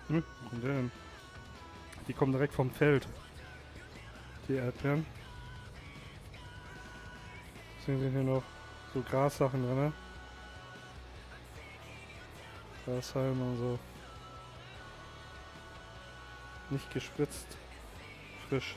Wo kommt der denn? Die kommen direkt vom Feld. Die Erdbeeren. Deswegen sind hier noch so Grassachen drin. Ne? Grashalme und so. Nicht gespritzt. Frisch.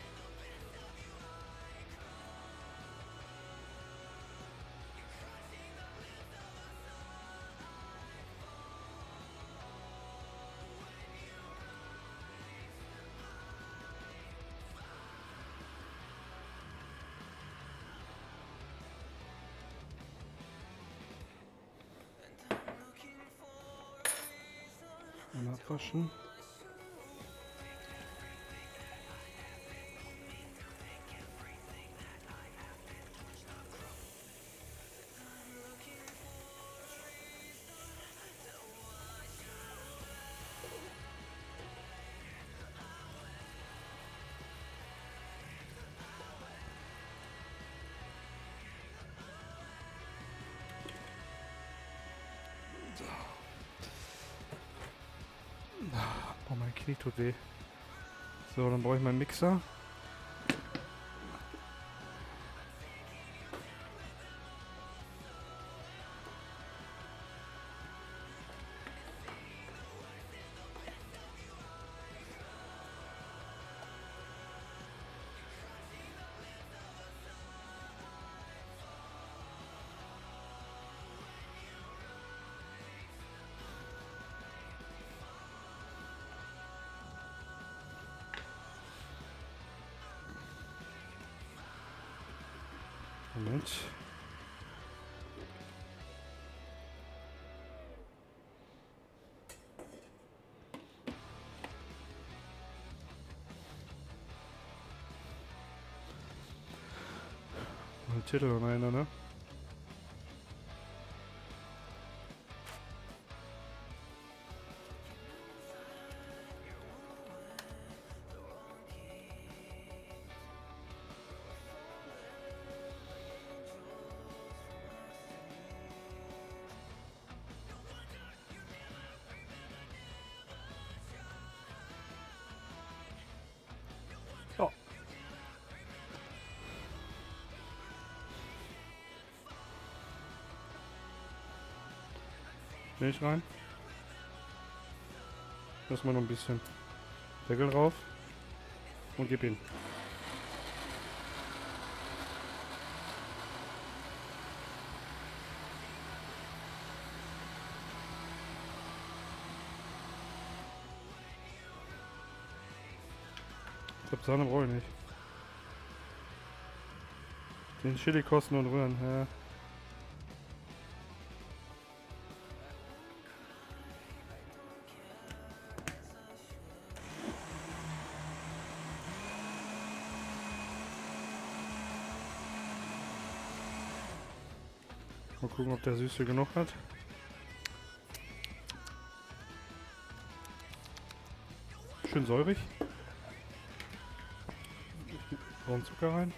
Und abwaschen. Oh, mein Knie tut weh. So, dann brauche ich meinen Mixer. Moment. Ein Titel und einer, ne? Oh. Milch rein. Lass mal noch ein bisschen Deckel drauf und gib ihn. Ich glaube, Sahne brauche ich nicht. Den Chili kosten und rühren, ja. Mal gucken, ob der Süße genug hat. Schön säurig. Brauchen Zucker rein.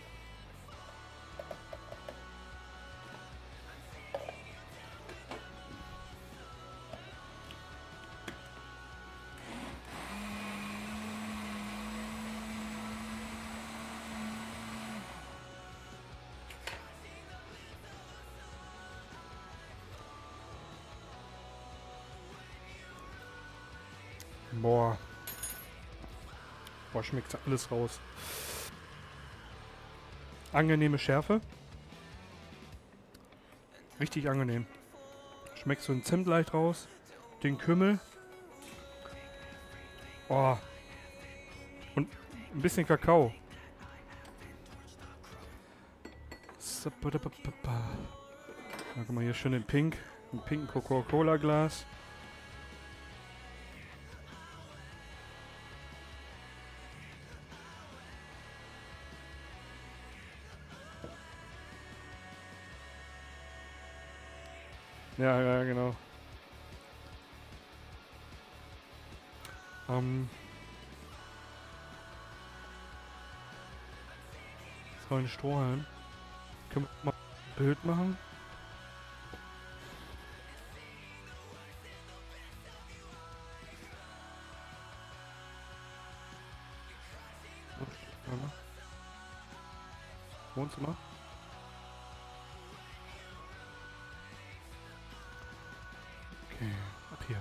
Boah. Boah, schmeckt alles raus. Angenehme Schärfe. Richtig angenehm. Schmeckt so ein Zimt leicht raus. Den Kümmel. Oh. Und ein bisschen Kakao. Ja, guck mal, hier schön in Pink. Ein pinken Coca-Cola-Glas. Ja, ja, genau. So ein Strohhalm. Können wir mal ein Bild machen? Warte mal. Wohnzimmer. Okay, ab hier.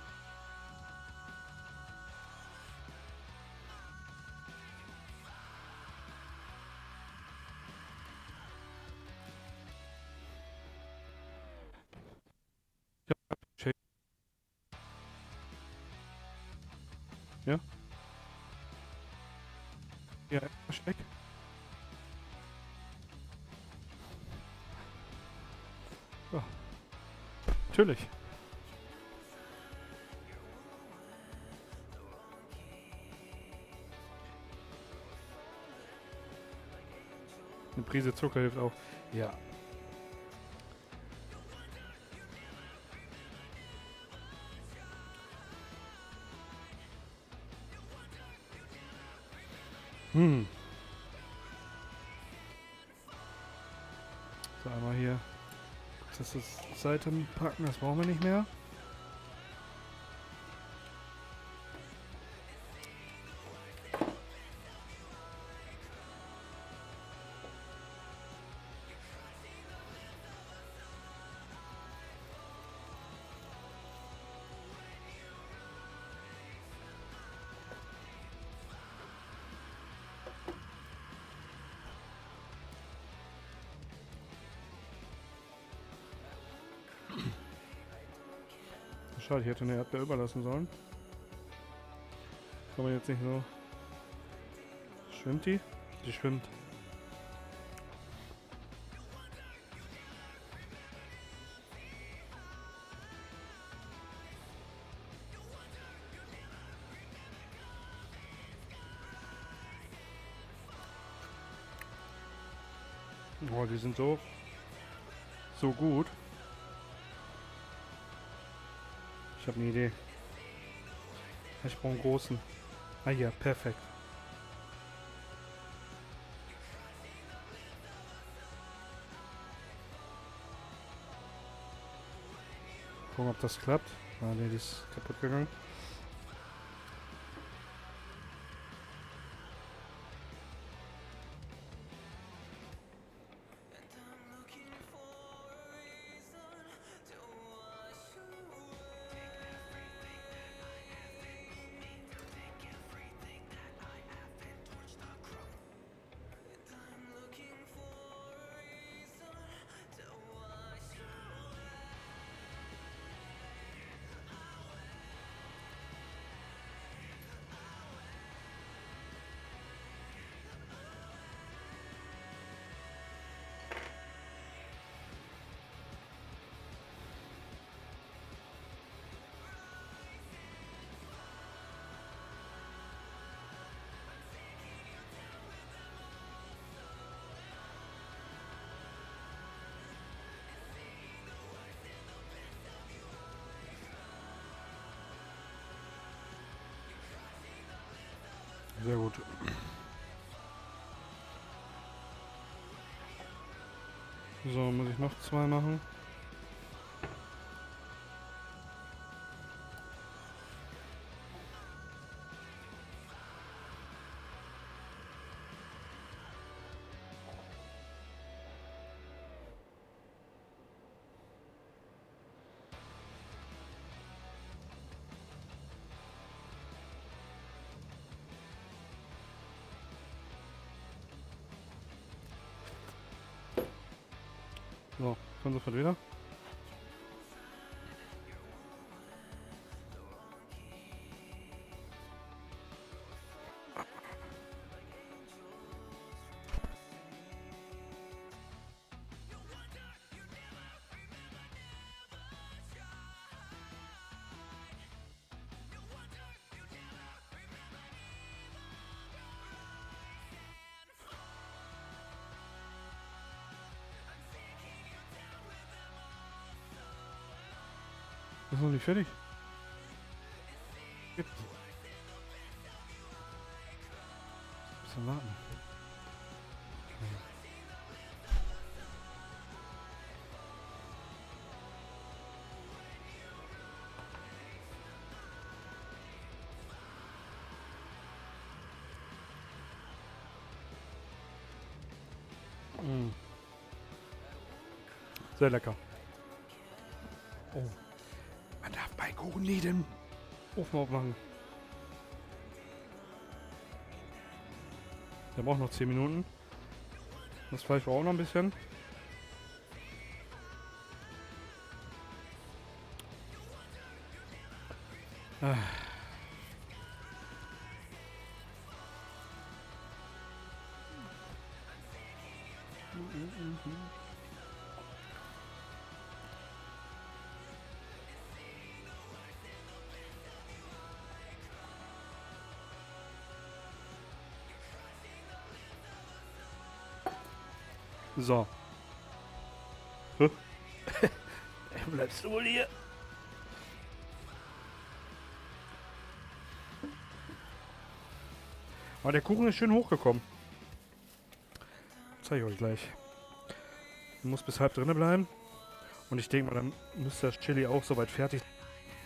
Ja, ja, ja, Check. Ja, natürlich. Eine Prise Zucker hilft auch. Ja. Hm. So, einmal hier. Das ist Seite packen, das brauchen wir nicht mehr. Schade, ich hätte eine Erdbeer überlassen sollen. Kann man jetzt nicht so. Schwimmt die? Die schwimmt. Oh, die sind so gut. Ich habe eine Idee. Ich brauche einen großen. Ah ja, perfekt. Gucken, ob das klappt. Ah ne, die ist kaputt gegangen. Sehr gut. So, muss ich noch 2 machen. So, können sofort wieder. Das ist noch nicht fertig. Jetzt. Bisschen warten. Mm. Sehr lecker. Oh. Man darf bei Kuchen nie den Ofen aufmachen. Der braucht noch 10 Minuten. Das Fleisch war auch noch ein bisschen. Ah. So. Bleibst du wohl hier? Aber der Kuchen ist schön hochgekommen. Zeige ich euch gleich. Muss bis halb drinne bleiben. Und ich denke mal, dann müsste das Chili auch soweit fertig sein.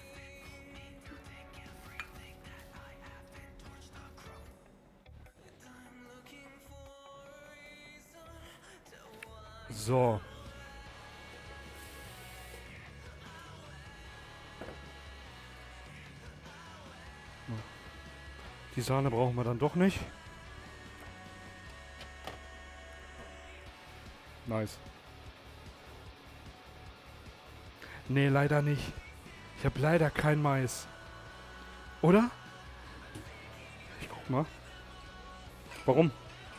So. Die Sahne brauchen wir dann doch nicht. Nice. Nee, leider nicht. Ich habe leider kein Mais. Oder? Ich guck mal. Warum?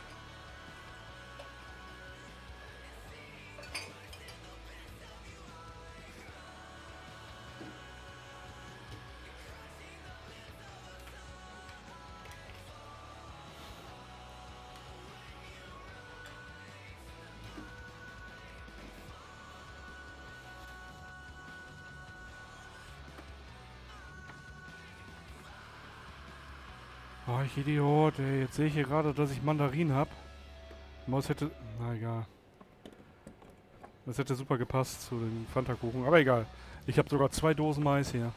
Oh, ich Idiot, ey. Jetzt sehe ich hier gerade, dass ich Mandarinen habe. Maus hätte... Na egal. Das hätte super gepasst zu den Fanta-Kuchen. Aber egal. Ich habe sogar 2 Dosen Mais hier.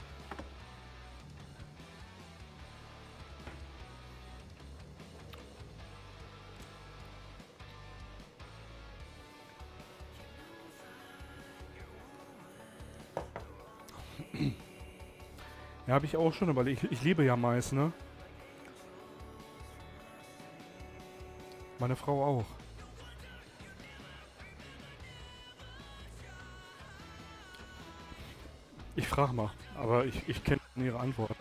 Ja, habe ich auch schon überlegt. Ich liebe ja Mais, ne? Meine Frau auch. Ich frage mal, aber ich kenne ihre Antwort.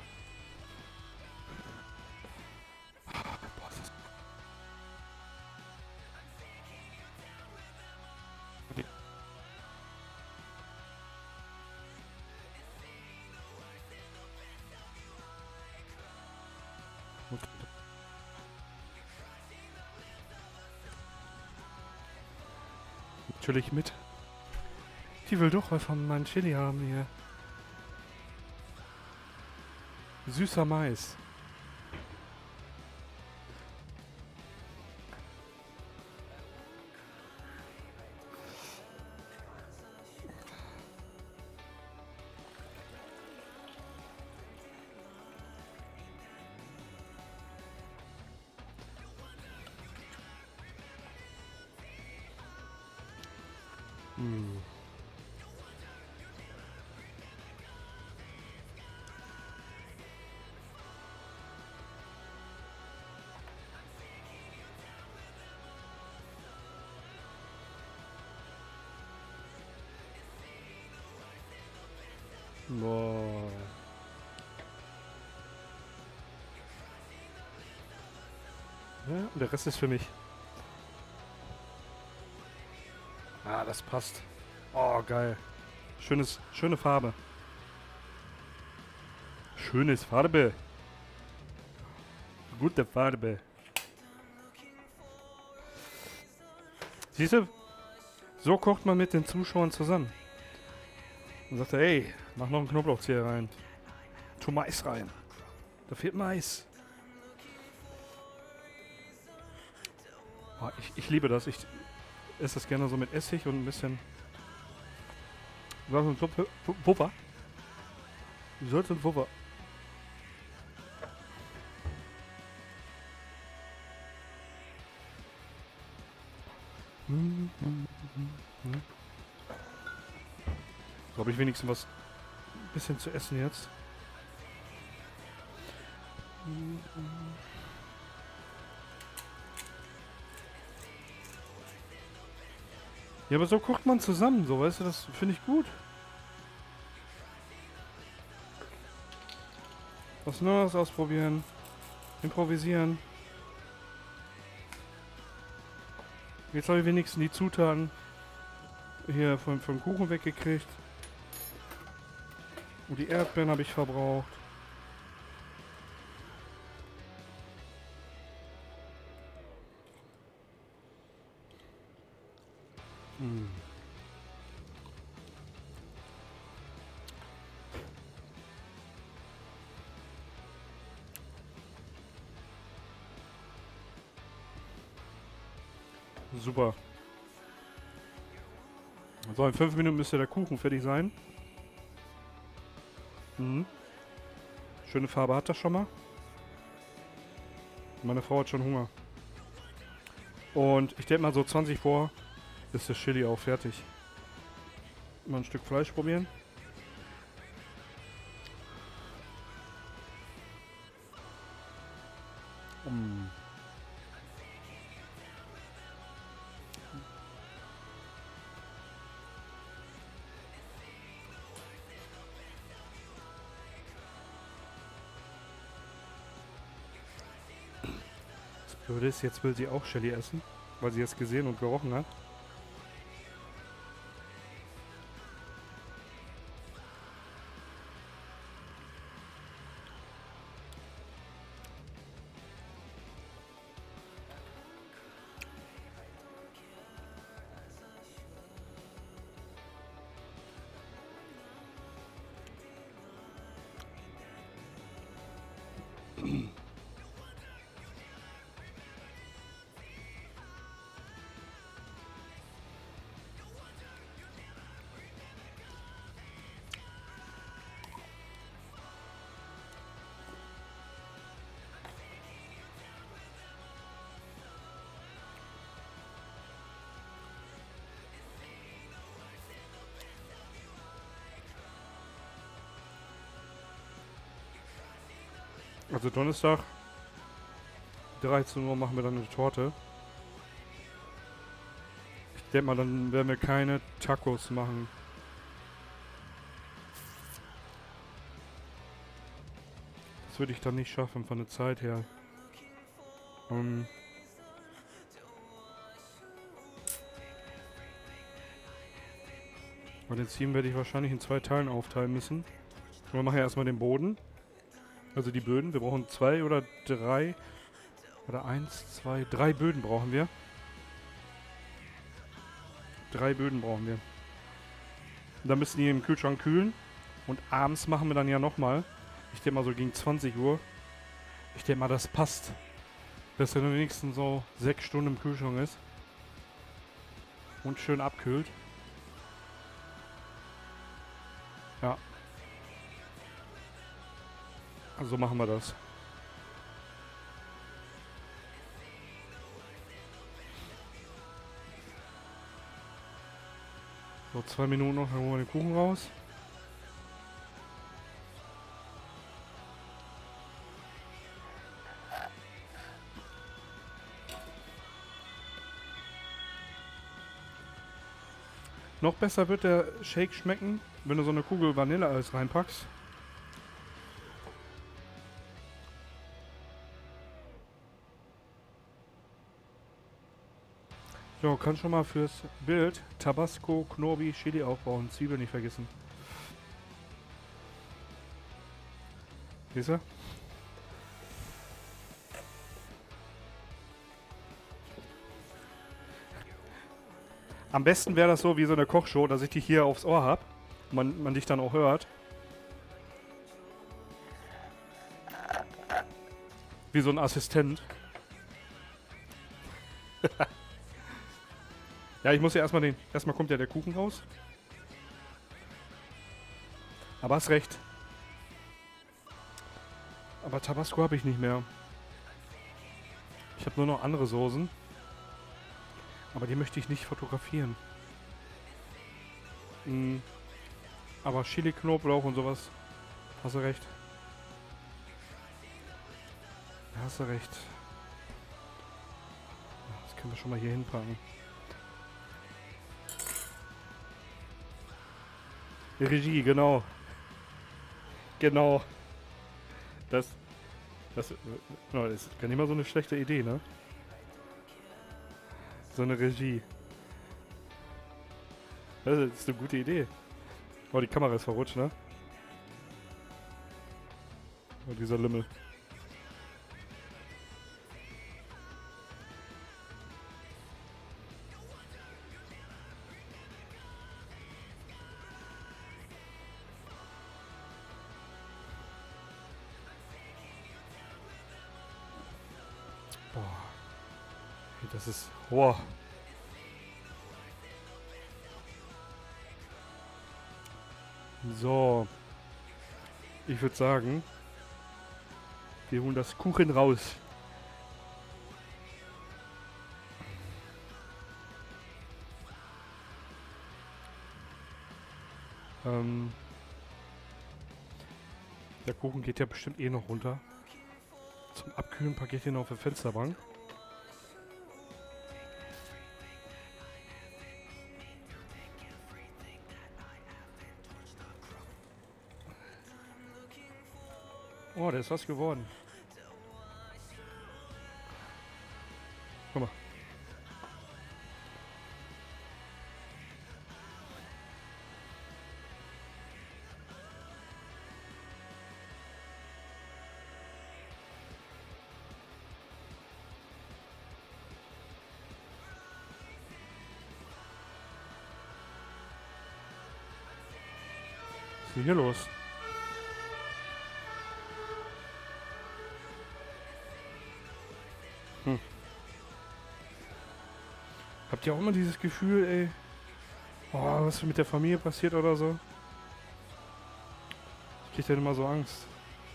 Boah, ist das gut. Natürlich mit. Die will doch was von meinem Chili haben hier. Süßer Mais. Hm. Boah. Ja, und der Rest ist für mich. Ah, das passt. Oh, geil. Schöne Farbe. Schönes Farbe. Gute Farbe. Siehst du? So kocht man mit den Zuschauern zusammen. Und sagt er, ey, mach noch einen Knoblauchzieher rein. Tu Mais rein. Da fehlt Mais. Oh, ich liebe das. Ich esse das gerne so mit Essig und ein bisschen... Was ist ein Puffer? Salz und Puffer. So habe ich wenigstens was ein bisschen zu essen jetzt. Ja, aber so kocht man zusammen, so, weißt du, das finde ich gut. Was Neues ausprobieren, improvisieren. Jetzt habe ich wenigstens die Zutaten hier vom Kuchen weggekriegt. Und die Erdbeeren habe ich verbraucht. Hm. Super. So, in 5 Minuten müsste der Kuchen fertig sein. Mhm. Schöne Farbe hat das schon mal. Meine Frau hat schon Hunger. Und ich denke mal so 20 vor ist das Chili auch fertig. Mal ein Stück Fleisch probieren. Mm. Das Blöde ist, jetzt will sie auch Chili essen, weil sie es gesehen und gerochen hat. Also Donnerstag, 13 Uhr machen wir dann eine Torte. Ich denke mal, dann werden wir keine Tacos machen. Das würde ich dann nicht schaffen von der Zeit her. Und den Team werde ich wahrscheinlich in 2 Teilen aufteilen müssen. Wir machen ja erstmal den Boden. Also die Böden. Wir brauchen 2 oder 3. Oder 1, 2, 3 Böden brauchen wir. 3 Böden brauchen wir. Und dann müssen die im Kühlschrank kühlen. Und abends machen wir dann ja nochmal. Ich denke mal so gegen 20 Uhr. Ich denke mal, das passt. Dass er nur wenigstens so 6 Stunden im Kühlschrank ist. Und schön abkühlt. Ja. Also machen wir das. So, 2 Minuten noch, dann holen wir den Kuchen raus. Noch besser wird der Shake schmecken, wenn du so eine Kugel Vanilleeis reinpackst. So, kann schon mal fürs Bild Tabasco, Knobi, Chili aufbauen. Zwiebeln nicht vergessen. Siehst du? Am besten wäre das so wie so eine Kochshow, dass ich dich hier aufs Ohr habe. Man dich dann auch hört. Wie so ein Assistent. Ja, ich muss ja erstmal kommt ja der Kuchen raus. Aber hast recht. Aber Tabasco habe ich nicht mehr. Ich habe nur noch andere Soßen. Aber die möchte ich nicht fotografieren. Aber Chili, Knoblauch und sowas. Hast du recht. Hast du recht. Das können wir schon mal hier hinpacken. Regie, genau. Genau. Das ist gar nicht mal so eine schlechte Idee, ne? So eine Regie. Das ist eine gute Idee. Oh, die Kamera ist verrutscht, ne? Oh, dieser Lümmel. Boah. Das ist... Boah. So. Ich würde sagen, wir holen das Kuchen raus. Der Kuchen geht ja bestimmt eh noch runter. Zum Abkühlen packe ich den auf der Fensterbank. Oh, da ist was geworden. Guck mal. Was ist denn hier los? Habt ihr auch immer dieses Gefühl, ey, oh, was mit der Familie passiert oder so? Ich krieg dann immer so Angst.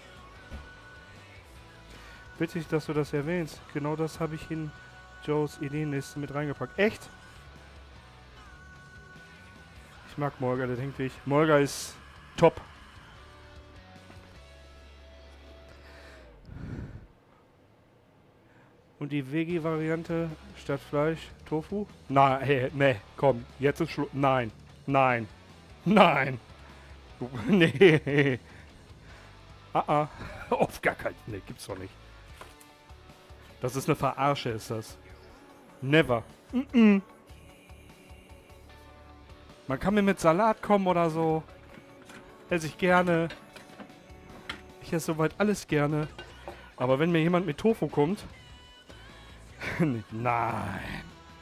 Witzig, dass du das erwähnst. Genau das habe ich in Joes Ideenliste mit reingepackt. Echt? Ich mag Molga, der denkt wie ich. Molga ist top. Und die Veggie-Variante statt Fleisch, Tofu? Nein, hey, nee, komm, jetzt ist Schluss. Nein, nein, nein. Nee. Auf gar keinen Fall. Nee, gibt's doch nicht. Das ist eine Verarsche, ist das. Never. Man kann mir mit Salat kommen oder so. Esse ich gerne. Ich esse soweit alles gerne. Aber wenn mir jemand mit Tofu kommt... Nein.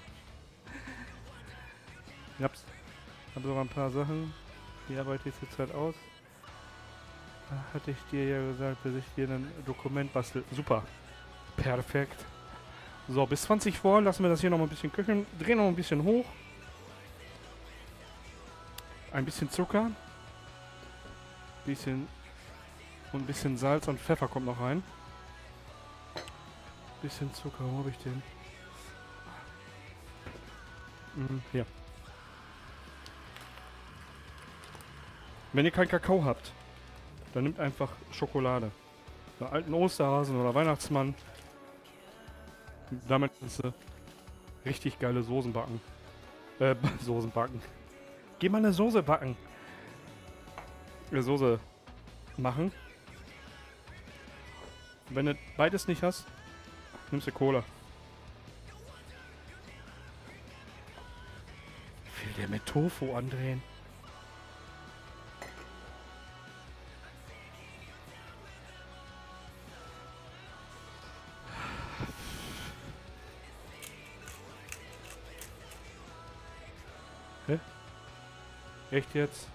Ich habe sogar ein paar Sachen. Die arbeite ich jetzt halt aus. Da hatte ich dir ja gesagt, dass ich dir ein Dokument bastel. Super. Perfekt. So, bis 20 vor. Lassen wir das hier noch mal ein bisschen köcheln. Drehen noch ein bisschen hoch. Ein bisschen Zucker. Und ein bisschen Salz und Pfeffer kommt noch rein. Bisschen Zucker, wo habe ich den? Hier. Wenn ihr keinen Kakao habt, dann nehmt einfach Schokolade. Einen alten Osterhasen oder Weihnachtsmann. Damit kannst du richtig geile Soßen backen. Soßen backen. Geh mal eine Soße backen. Eine Soße machen. Wenn du beides nicht hast, nimmst du Cola. Will der mit Tofu andrehen? Hä? Echt jetzt?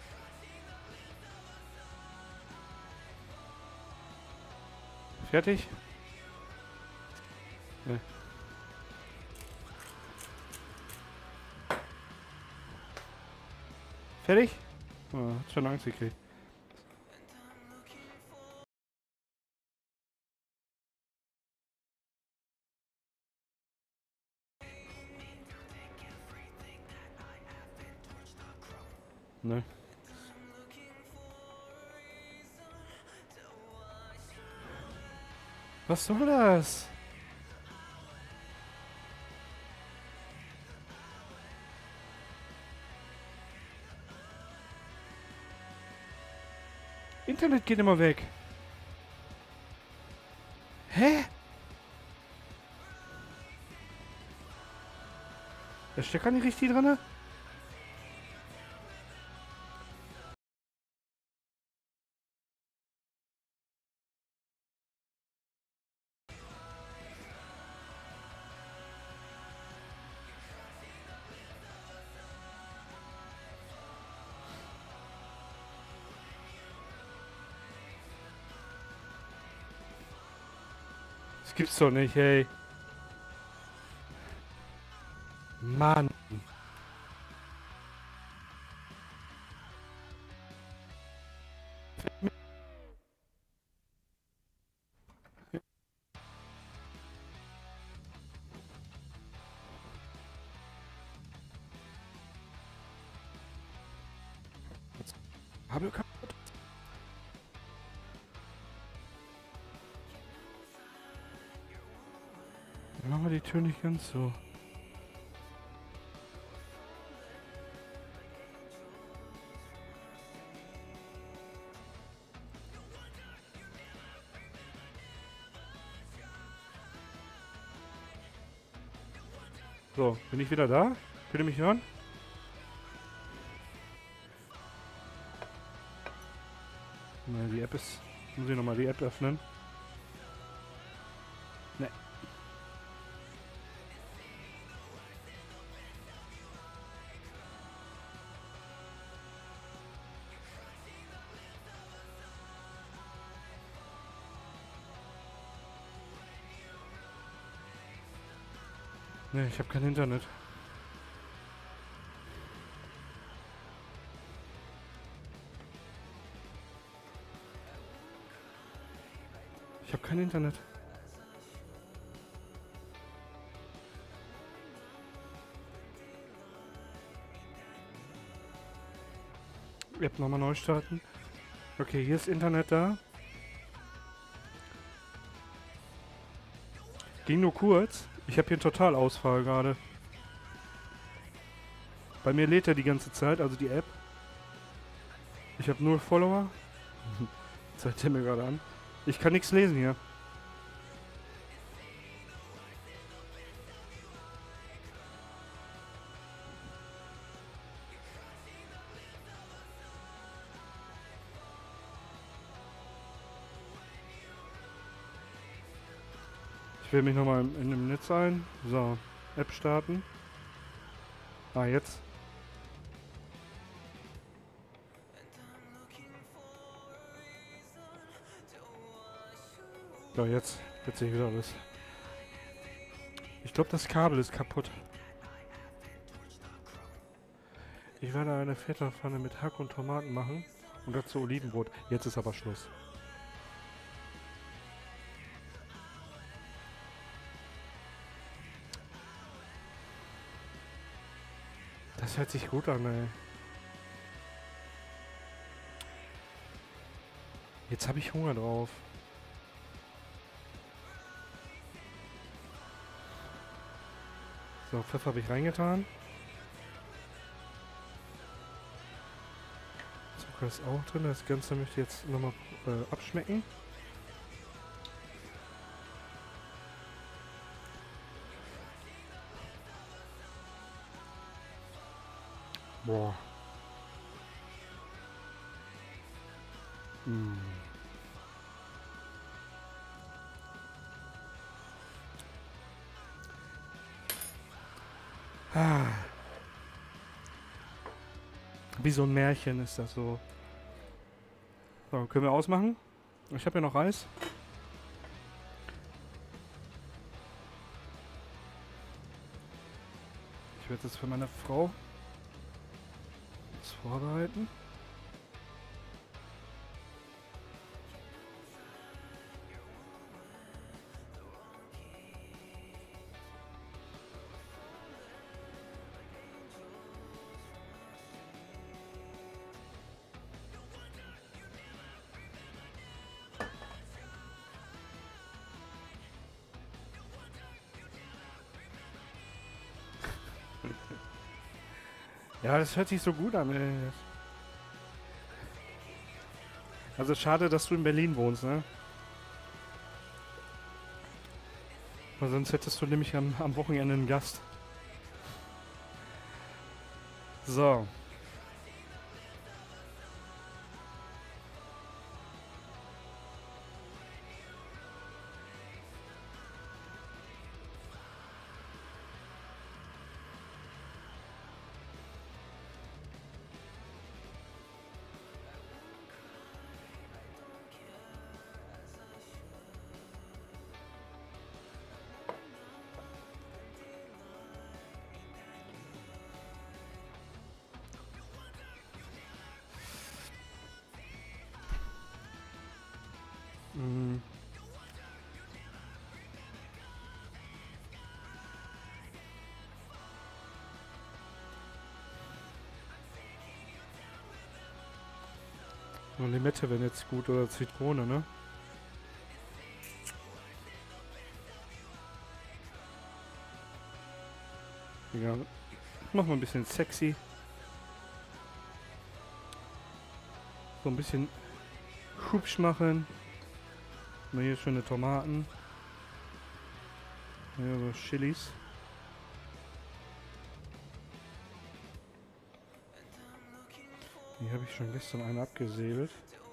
Fertig? Ne. Fertig? Oh, hat schon Angst gekriegt. Ne? Was soll das? Internet geht immer weg. Hä? Der Stecker nicht richtig dran? Das gibt's doch nicht, hey. Mann. Kabel kaputt. Dann machen wir die Tür nicht ganz so. So, bin ich wieder da? Könnt ihr mich hören? Na, die App ist... Muss ich nochmal die App öffnen? Ne. Ne, ich habe kein Internet. Ich habe kein Internet. App nochmal neu starten. Okay, hier ist Internet da. Ging nur kurz. Ich habe hier einen Totalausfall gerade. Bei mir lädt er die ganze Zeit, also die App. Ich habe nur Follower. Zeigt er mir gerade an. Ich kann nichts lesen hier. Ich wähle mich nochmal in dem Netz ein. So, App starten. Ah, jetzt. So, jetzt sehe ich wieder alles. Ich glaube, das Kabel ist kaputt. Ich werde eine Feta-Pfanne mit Hack und Tomaten machen und dazu Olivenbrot. Jetzt ist aber Schluss. Das hört sich gut an, ey. Jetzt habe ich Hunger drauf. So, Pfeffer habe ich reingetan. Zucker ist auch drin. Das Ganze möchte ich jetzt nochmal abschmecken. Boah. Mm. Ah. Wie so ein Märchen ist das so. So, können wir ausmachen? Ich habe ja noch Reis. Ich werde jetzt für meine Frau was vorbereiten. Ja, das hört sich so gut an, ey. Also schade, dass du in Berlin wohnst, ne? Weil sonst hättest du nämlich am Wochenende einen Gast. So. Mm. Und Limette wäre jetzt gut oder Zitrone, ne? Ja, machen wir ein bisschen sexy. So ein bisschen hübsch machen. Und hier schöne Tomaten. Hier so Chilis. Die habe ich schon gestern eine abgesäbelt.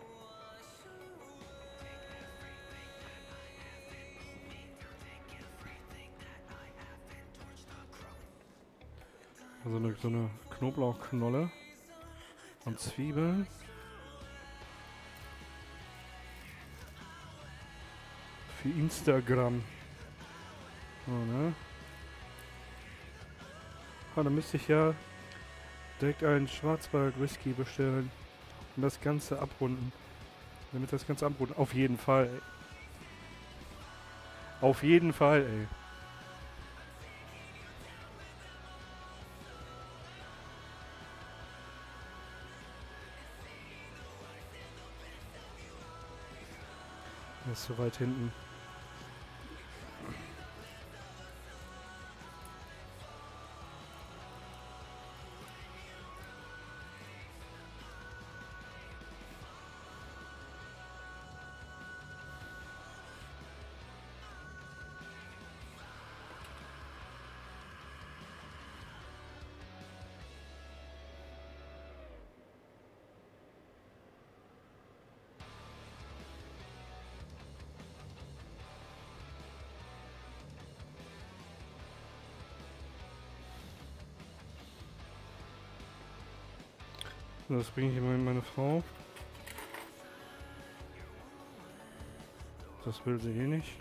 Also so eine Knoblauchknolle und Zwiebeln. Für Instagram. So, ne? Ah, dann müsste ich ja direkt einen Schwarzwald-Whisky bestellen und das Ganze abrunden. Damit das Ganze abrunden. Auf jeden Fall, ey. Auf jeden Fall, ey. Das ist so weit hinten. So, das bringe ich immer in meine Frau. Das will sie eh nicht.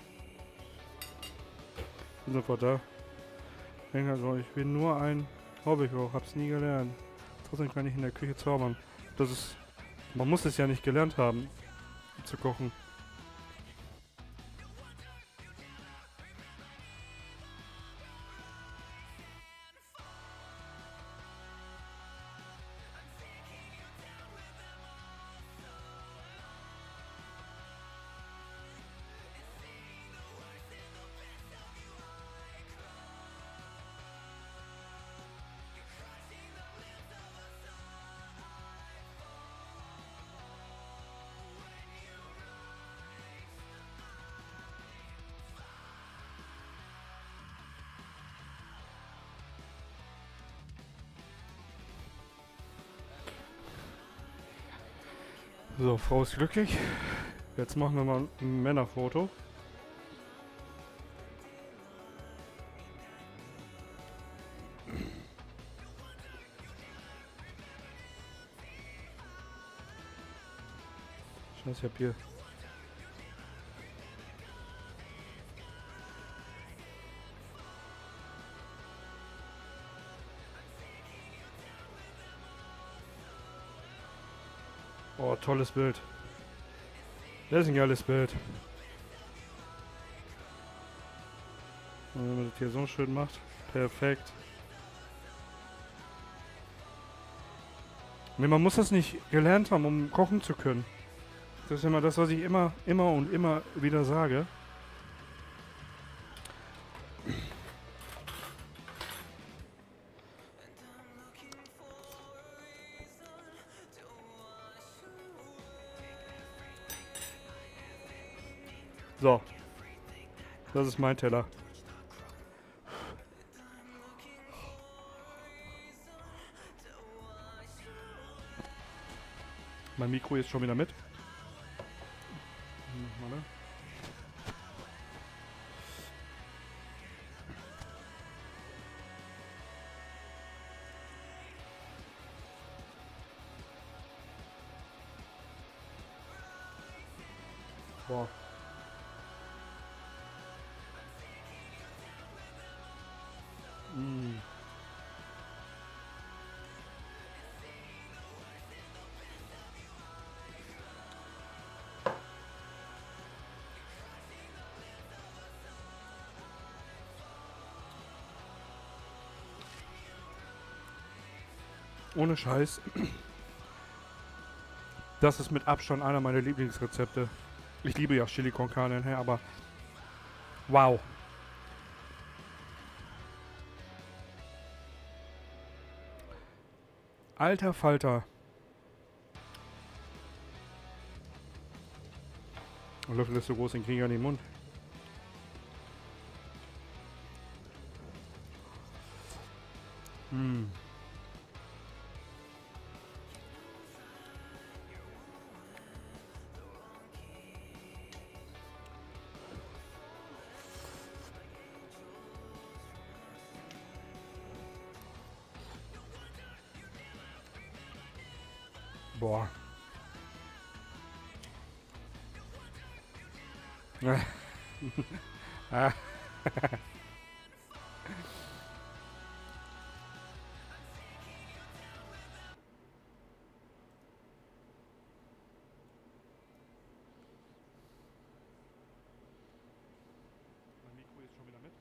Bin sofort da. Denke so, ich bin nur ein Hobbykoch, hab's nie gelernt. Trotzdem kann ich in der Küche zaubern. Das ist. Man muss es ja nicht gelernt haben, zu kochen. So, Frau ist glücklich. Jetzt machen wir mal ein Männerfoto. Scheiße, ich hab hier. Oh, tolles Bild. Das ist ein geiles Bild. Und wenn man das hier so schön macht. Perfekt. Nee, man muss das nicht gelernt haben, um kochen zu können. Das ist immer das, was ich immer und immer wieder sage. So. Das ist mein Teller. Mein Mikro ist schon wieder mit. Warte. Boah. Mm. Ohne Scheiß. Das ist mit Abstand einer meiner Lieblingsrezepte. Ich liebe ja Chili con Carne, aber wow. Alter Falter. Der Löffel ist so groß, den kriege ich an den Mund. Mm. Boah. Ah. Mein Mikro ist schon wieder mit.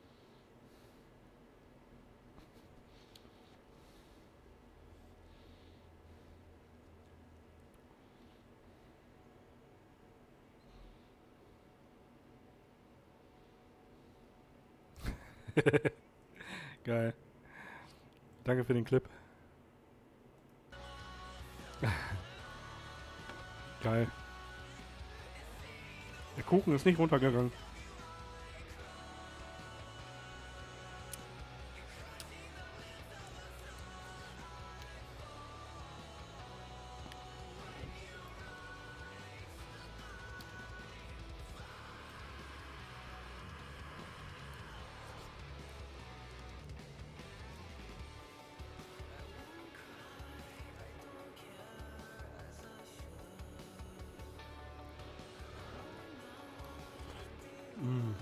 Geil. Danke für den Clip. Geil. Der Kuchen ist nicht runtergegangen. Mm.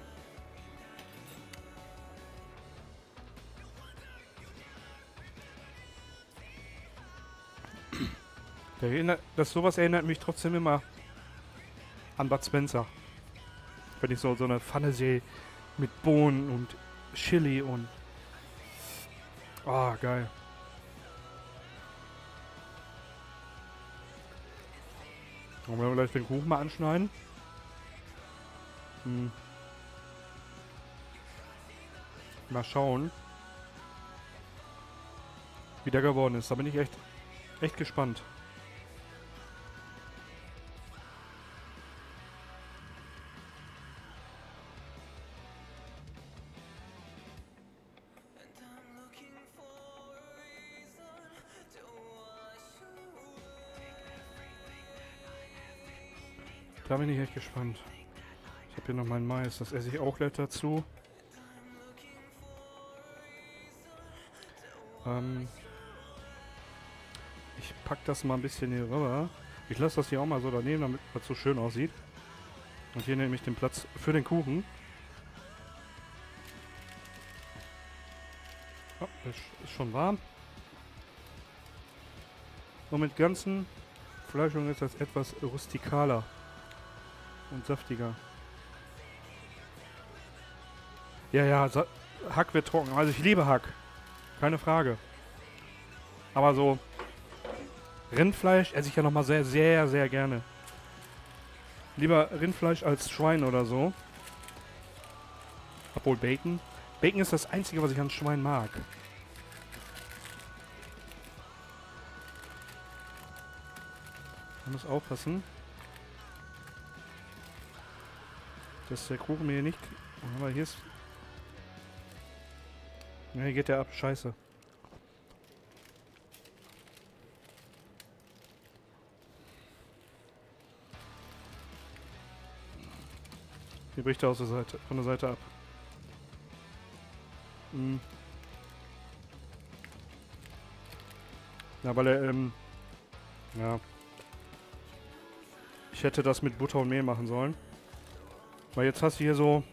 Sowas erinnert mich trotzdem immer an Bud Spencer. Wenn ich so eine Pfanne sehe mit Bohnen und Chili und... Ah, geil. Und wenn wir gleich den Kuchen mal anschneiden. Mal schauen, wie der geworden ist. Da bin ich echt gespannt. Da bin ich echt gespannt. Ich habe hier noch meinen Mais, das esse ich auch gleich dazu. Ich packe das mal ein bisschen hier rüber. Ich lasse das hier auch mal so daneben, damit das so schön aussieht. Und hier nehme ich den Platz für den Kuchen. Oh, das ist schon warm. Und mit ganzen Fleischungen ist das etwas rustikaler und saftiger. Ja, Hack wird trocken. Also ich liebe Hack. Keine Frage. Aber so Rindfleisch esse ich ja nochmal sehr, sehr, sehr gerne. Lieber Rindfleisch als Schwein oder so. Obwohl Bacon. Bacon ist das Einzige, was ich an Schwein mag. Man muss aufpassen, Dass der Kuchen mir hier nicht... Aber hier ist... Ja, hier geht der ab. Scheiße. Hier bricht er aus der Seite, von der Seite ab. Hm. Ja, weil er, ja. Ich hätte das mit Butter und Mehl machen sollen. Weil jetzt hast du hier so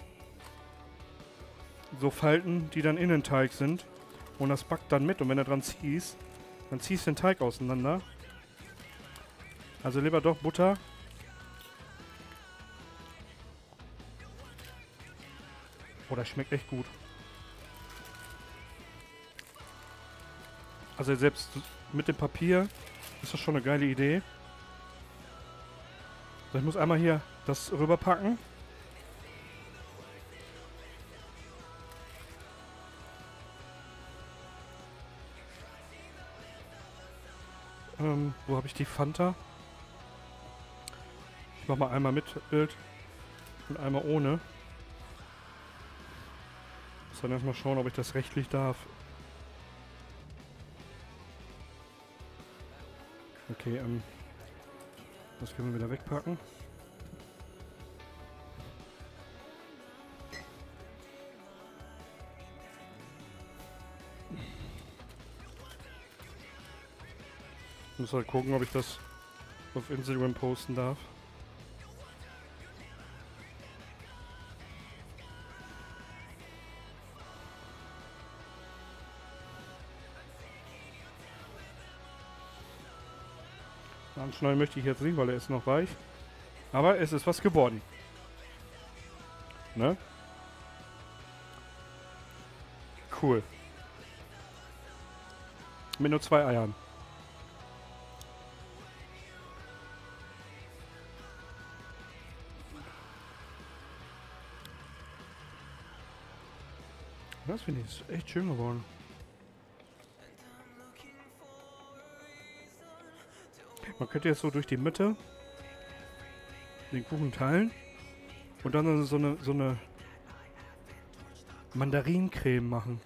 Falten, die dann Innenteig sind. Und das backt dann mit. Und wenn du dran ziehst, dann ziehst du den Teig auseinander. Also lieber doch Butter. Oh, das schmeckt echt gut. Also selbst mit dem Papier ist das schon eine geile Idee. So, ich muss einmal hier das rüberpacken. Wo habe ich die Fanta? Ich mache mal einmal mit Bild und einmal ohne. Muss dann erstmal schauen, ob ich das rechtlich darf. Okay, das können wir wieder wegpacken. Ich muss halt gucken, ob ich das auf Instagram posten darf. Anschneiden möchte ich jetzt nicht, weil er ist noch weich. Aber es ist was geworden. Ne? Cool. Mit nur 2 Eiern. Das finde ich ist echt schön geworden. Man könnte jetzt so durch die Mitte den Kuchen teilen und dann so eine Mandarinencreme machen.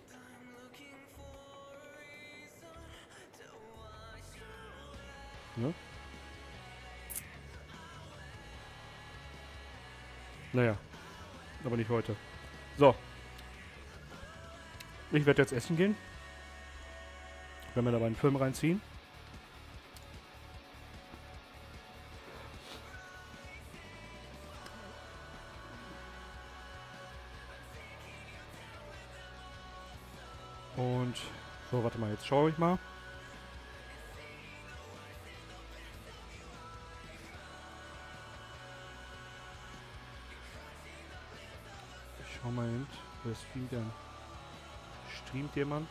Ne? Naja, aber nicht heute. So. Ich werde jetzt essen gehen. Wenn wir dabei einen Film reinziehen. Und so, warte mal, jetzt schaue ich mal. Ich schau mal hin. Wer streamt denn? Streamt jemand?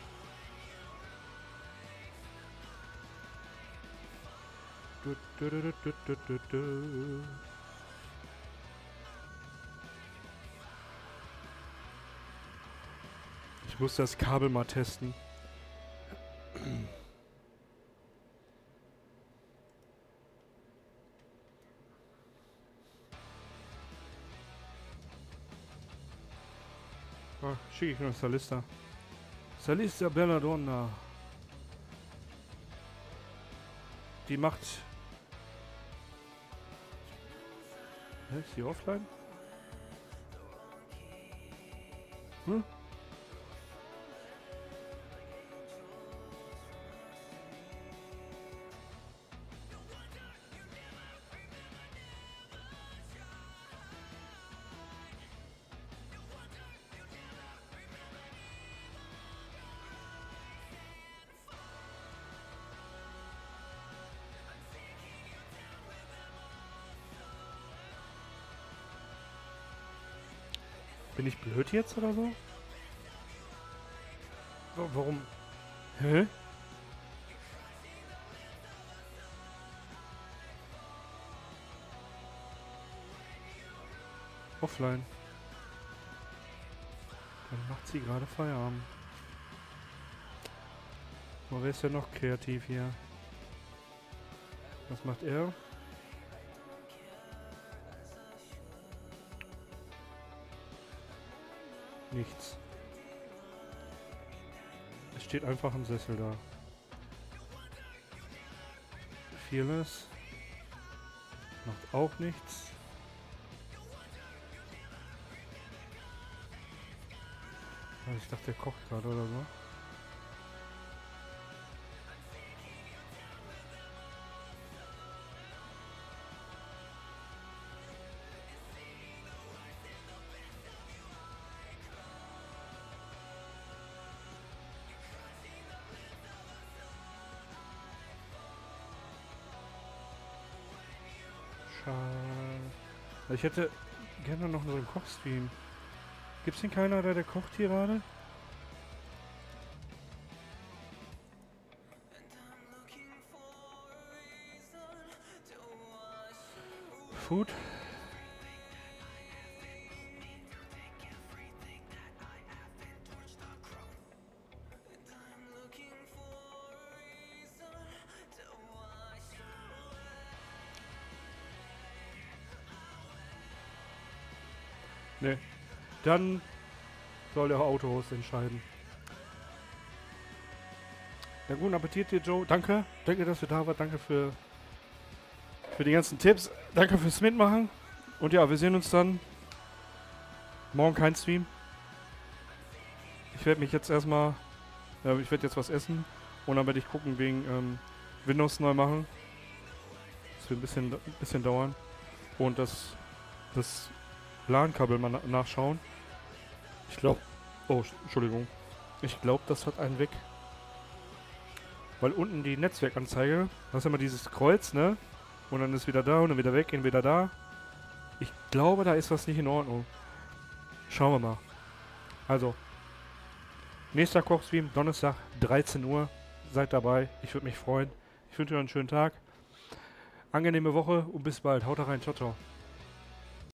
Ich muss das Kabel mal testen. Ah, schicke ich noch Salista. Salista Belladonna. Die macht... Hä, ist die offline? Hm? Bin ich blöd jetzt oder so? Warum? Hä? Offline. Dann macht sie gerade Feierabend. Oh, wer ist denn noch kreativ hier? Was macht er? nichts. Es steht einfach ein Sessel da. Fearless. Macht auch nichts. Also ich dachte, der kocht gerade oder so. Schade. Ich hätte gerne noch einen Kochstream. Gibt's denn keiner, der kocht hier gerade? Food? Ne. Dann soll der Autohost entscheiden. Ja, guten Appetit dir, Joe. Danke. Danke, dass du da warst. Danke für die ganzen Tipps. Danke fürs Mitmachen. Und ja, wir sehen uns dann. Morgen kein Stream. Ich werde mich jetzt erstmal... ich werde jetzt was essen. Und dann werde ich gucken wegen Windows neu machen. Das wird ein bisschen dauern. Und das LAN-Kabel mal nachschauen. Ich glaube... Oh, Entschuldigung. Ich glaube, das hat einen weg. Weil unten die Netzwerkanzeige, das ist immer dieses Kreuz, ne? Und dann ist wieder da und dann wieder weg, und wieder da. Ich glaube, da ist was nicht in Ordnung. Schauen wir mal. Also, nächster Kochstream, Donnerstag, 13 Uhr. Seid dabei, ich würde mich freuen. Ich wünsche euch einen schönen Tag. Angenehme Woche und bis bald. Haut rein, ciao, ciao.